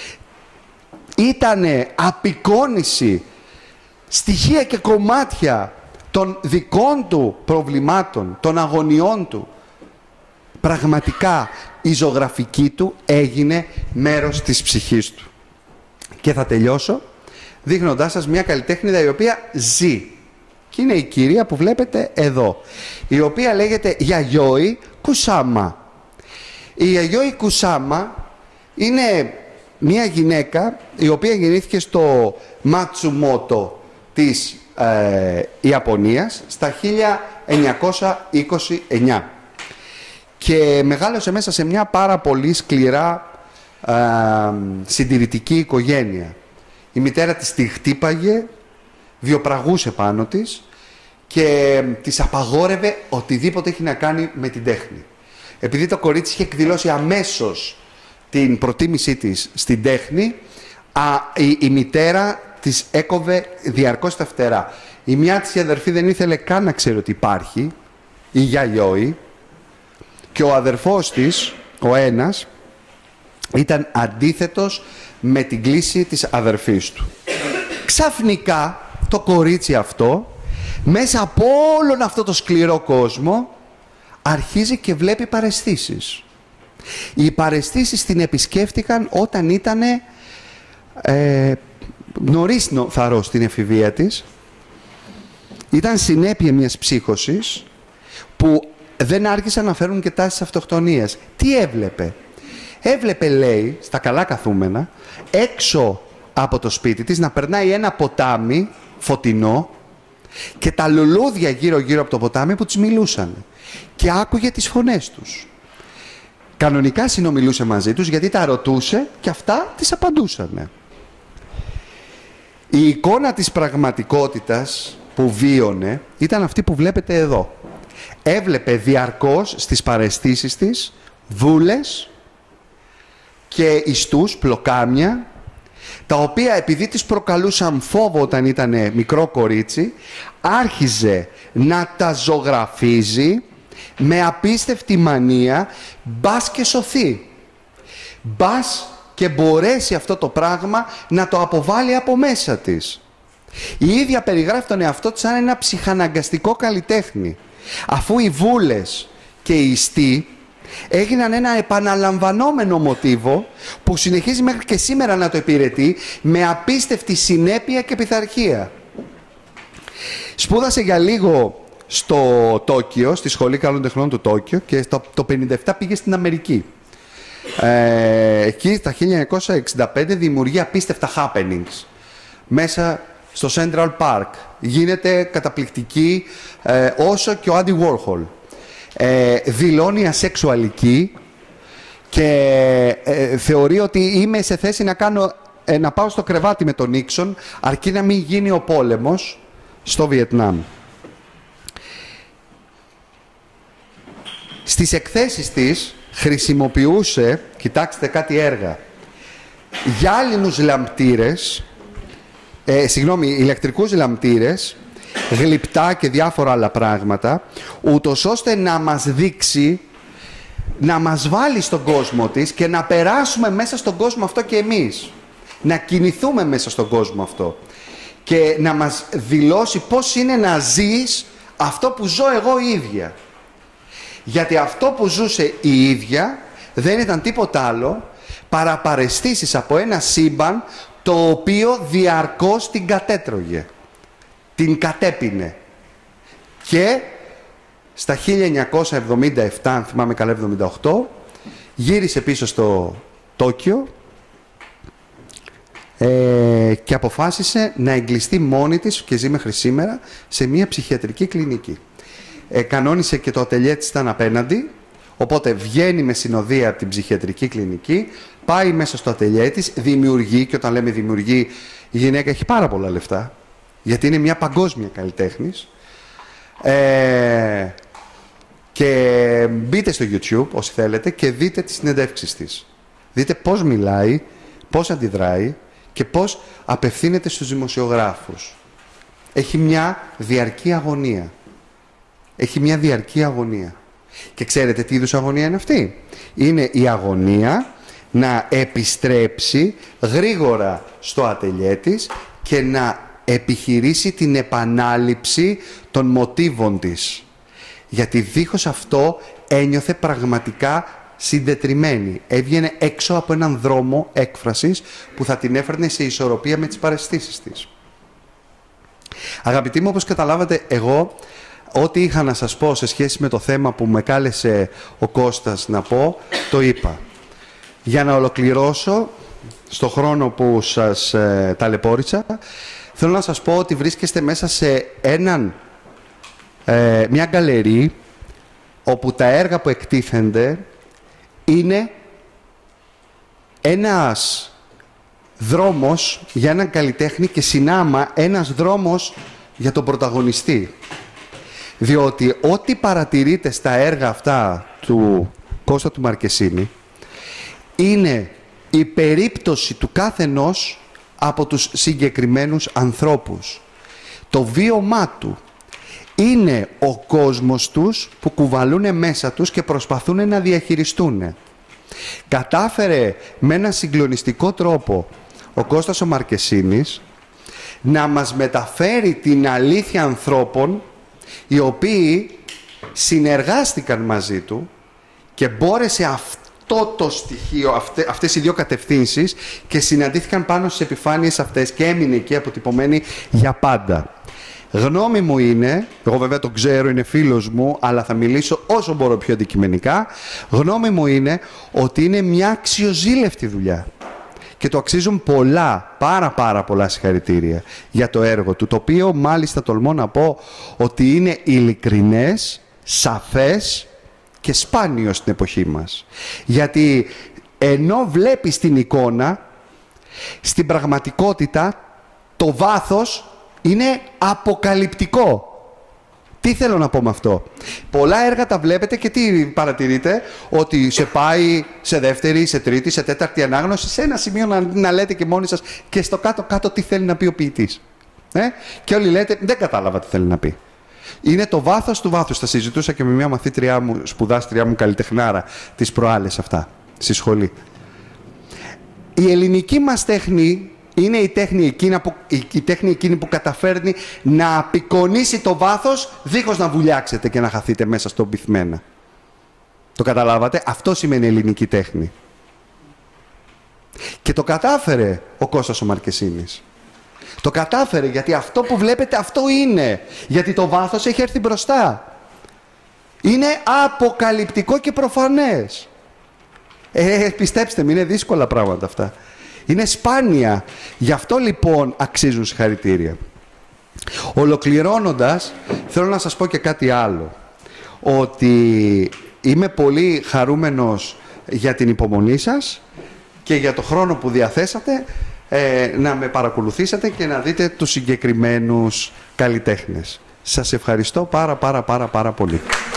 ήτανε απεικόνιση, στοιχεία και κομμάτια των δικών του προβλημάτων, των αγωνιών του? Πραγματικά η ζωγραφική του έγινε μέρος της ψυχής του. Και θα τελειώσω δείχνοντάς σας μια καλλιτέχνηδα η οποία ζει. Και είναι η κυρία που βλέπετε εδώ, η οποία λέγεται Γιαγιόι Κουσάμα. Η Γιαγιόι Κουσάμα είναι μια γυναίκα η οποία γεννήθηκε στο Ματσουμότο της ε, Ιαπωνίας στα χίλια εννιακόσια είκοσι εννιά και μεγάλωσε μέσα σε μια πάρα πολύ σκληρά ε, συντηρητική οικογένεια. Η μητέρα της τη χτύπαγε, βιοπραγούσε πάνω της και της απαγόρευε οτιδήποτε έχει να κάνει με την τέχνη. Επειδή το κορίτσι είχε εκδηλώσει αμέσως την προτίμησή της στην τέχνη, α, η, η μητέρα της έκοβε διαρκώς τα φτερά. Η μια της η αδερφή δεν ήθελε καν να ξέρει ότι υπάρχει, η γιαγιόη, και ο αδερφός της, ο ένας, ήταν αντίθετος με την κλίση της αδερφής του. Ξαφνικά το κορίτσι αυτό, μέσα από όλον αυτό το σκληρό κόσμο, αρχίζει και βλέπει παραισθήσεις. Οι παραισθήσεις την επισκέφτηκαν όταν ήταν ε, νωρίς θαρός στην εφηβεία της. Ήταν συνέπεια μιας ψύχωσης που δεν άρχισαν να φέρουν και τάσεις αυτοκτονίας. Τι έβλεπε? Έβλεπε, λέει, στα καλά καθούμενα, έξω από το σπίτι της να περνάει ένα ποτάμι φωτεινό και τα λουλούδια γύρω-γύρω από το ποτάμι που της μιλούσαν. Και άκουγε τις φωνές τους. Κανονικά συνομιλούσε μαζί τους γιατί τα ρωτούσε και αυτά τις απαντούσαν. Η εικόνα της πραγματικότητας που βίωνε ήταν αυτή που βλέπετε εδώ. Έβλεπε διαρκώς στις παραισθήσεις της βούλες και ιστούς, πλοκάμια, τα οποία επειδή της προκαλούσαν φόβο όταν ήταν μικρό κορίτσι, άρχιζε να τα ζωγραφίζει με απίστευτη μανία, μπας και σωθεί. Μπας και μπορέσει αυτό το πράγμα να το αποβάλει από μέσα της. Η ίδια περιγράφει τον εαυτό της σαν ένα ψυχαναγκαστικό καλλιτέχνη, αφού οι βούλες και οι ιστοί έγιναν ένα επαναλαμβανόμενο μοτίβο που συνεχίζει μέχρι και σήμερα να το υπηρετεί με απίστευτη συνέπεια και πειθαρχία. Σπούδασε για λίγο στο Τόκιο, στη Σχολή Καλών Τεχνών του Τόκιο, και το, το πενήντα επτά πήγε στην Αμερική. Ε, εκεί, τα χίλια εννιακόσια εξήντα πέντε, δημιουργεί απίστευτα happenings μέσα στο Central Park. Γίνεται καταπληκτική ε, όσο και ο Άντι Warhol. Ε, δηλώνει ασεξουαλική και ε, θεωρεί ότι είμαι σε θέση να, κάνω, ε, να πάω στο κρεβάτι με τον Νίξον αρκεί να μην γίνει ο πόλεμος στο Βιετνάμ. Στις εκθέσεις της χρησιμοποιούσε, κοιτάξτε κάτι έργα, γυάλινους λαμπτήρες, ε, συγγνώμη, ηλεκτρικούς λαμπτήρες, γλυπτά και διάφορα άλλα πράγματα, ούτως ώστε να μας δείξει, να μας βάλει στον κόσμο της και να περάσουμε μέσα στον κόσμο αυτό και εμείς. Να κινηθούμε μέσα στον κόσμο αυτό και να μας δηλώσει πώς είναι να ζεις αυτό που ζω εγώ η ίδια. Γιατί αυτό που ζούσε η ίδια δεν ήταν τίποτα άλλο παρά παραισθήσεις από ένα σύμπαν το οποίο διαρκώς την κατέτρωγε. Την κατέπινε. Και στα χίλια εννιακόσια εβδομήντα επτά, αν θυμάμαι καλά, εβδομήντα οκτώ, γύρισε πίσω στο Τόκιο ε, και αποφάσισε να εγκλειστεί μόνη της, και ζει μέχρι σήμερα, σε μια ψυχιατρική κλινική. Ε, κανόνισε και το ατελιέ της ήταν απέναντι, οπότε βγαίνει με συνοδεία από την ψυχιατρική κλινική, πάει μέσα στο ατελιέ της, δημιουργεί, και όταν λέμε δημιουργεί, η γυναίκα έχει πάρα πολλά λεφτά, γιατί είναι μια παγκόσμια καλλιτέχνης. Ε, και μπείτε στο YouTube όσοι θέλετε και δείτε τις συνεντεύξεις της. Δείτε πώς μιλάει, πώς αντιδράει και πώς απευθύνεται στους δημοσιογράφους. Έχει μια διαρκή αγωνία. Έχει μια διαρκή αγωνία. Και ξέρετε τι είδους αγωνία είναι αυτή? Είναι η αγωνία να επιστρέψει γρήγορα στο ατελιέ της και να επιχειρήσει την επανάληψη των μοτίβων της. Γιατί δίχως αυτό ένιωθε πραγματικά συντετριμμένη. Έβγαινε έξω από έναν δρόμο έκφρασης που θα την έφερνε σε ισορροπία με τις παραισθήσεις της. Αγαπητοί μου, όπως καταλάβατε, εγώ ό,τι είχα να σας πω σε σχέση με το θέμα που με κάλεσε ο Κώστας να πω, το είπα. Για να ολοκληρώσω, στο χρόνο που σας ε, ταλαιπώρησα, θέλω να σας πω ότι βρίσκεστε μέσα σε έναν, ε, μια γκαλερί όπου τα έργα που εκτίθενται είναι ένας δρόμος για έναν καλλιτέχνη και συνάμα ένας δρόμος για τον πρωταγωνιστή. Διότι ό,τι παρατηρείτε στα έργα αυτά του Κώστα του Μαρκεσίνη είναι η περίπτωση του καθενός από τους συγκεκριμένους ανθρώπους. Το βίωμά του είναι ο κόσμος τους που κουβαλούν μέσα τους και προσπαθούν να διαχειριστούν. Κατάφερε με ένα συγκλονιστικό τρόπο ο Κώστας ο Μαρκεσίνης να μας μεταφέρει την αλήθεια ανθρώπων οι οποίοι συνεργάστηκαν μαζί του και μπόρεσε αυτό το στοιχείο, αυτές, αυτές οι δύο κατευθύνσεις και συναντήθηκαν πάνω στις επιφάνειες αυτές και έμεινε εκεί αποτυπωμένη για πάντα. Γνώμη μου είναι, εγώ βέβαια το ξέρω, είναι φίλος μου, αλλά θα μιλήσω όσο μπορώ πιο αντικειμενικά, γνώμη μου είναι ότι είναι μια αξιοζήλευτη δουλειά. Και το αξίζουν πολλά, πάρα πάρα πολλά συγχαρητήρια για το έργο του, το οποίο μάλιστα τολμώ να πω ότι είναι ειλικρινές, σαφές και σπάνιο στην εποχή μας. Γιατί ενώ βλέπεις την εικόνα, στην πραγματικότητα το βάθος είναι αποκαλυπτικό. Τι θέλω να πω με αυτό? Πολλά έργα τα βλέπετε και τι παρατηρείτε? Ότι σε πάει σε δεύτερη, σε τρίτη, σε τέταρτη ανάγνωση, σε ένα σημείο να, να λέτε και μόνοι σας και στο κάτω-κάτω τι θέλει να πει ο ποιητής. Ε? Και όλοι λέτε, δεν κατάλαβα τι θέλει να πει. Είναι το βάθος του βάθους. Τα συζητούσα και με μια μαθήτριά μου, σπουδάστριά μου, καλλιτεχνάρα, τις προάλλες αυτά, στη σχολή. Η ελληνική μας τέχνη είναι η τέχνη, εκείνη που, η, η τέχνη εκείνη που καταφέρνει να απεικονίσει το βάθος δίχως να βουλιάξετε και να χαθείτε μέσα στον πυθμένα. Το καταλάβατε? Αυτό σημαίνει ελληνική τέχνη. Και το κατάφερε ο Κώστας ο Μαρκεσίνης. Το κατάφερε γιατί αυτό που βλέπετε αυτό είναι. Γιατί το βάθος έχει έρθει μπροστά. Είναι αποκαλυπτικό και προφανές. Ε, πιστέψτε με, είναι δύσκολα πράγματα αυτά. Είναι σπάνια. Γι' αυτό λοιπόν αξίζουν συγχαρητήρια. Ολοκληρώνοντας, θέλω να σας πω και κάτι άλλο. Ότι είμαι πολύ χαρούμενος για την υπομονή σας και για το χρόνο που διαθέσατε ε, να με παρακολουθήσετε και να δείτε τους συγκεκριμένους καλλιτέχνες. Σας ευχαριστώ πάρα πάρα πάρα πάρα πολύ.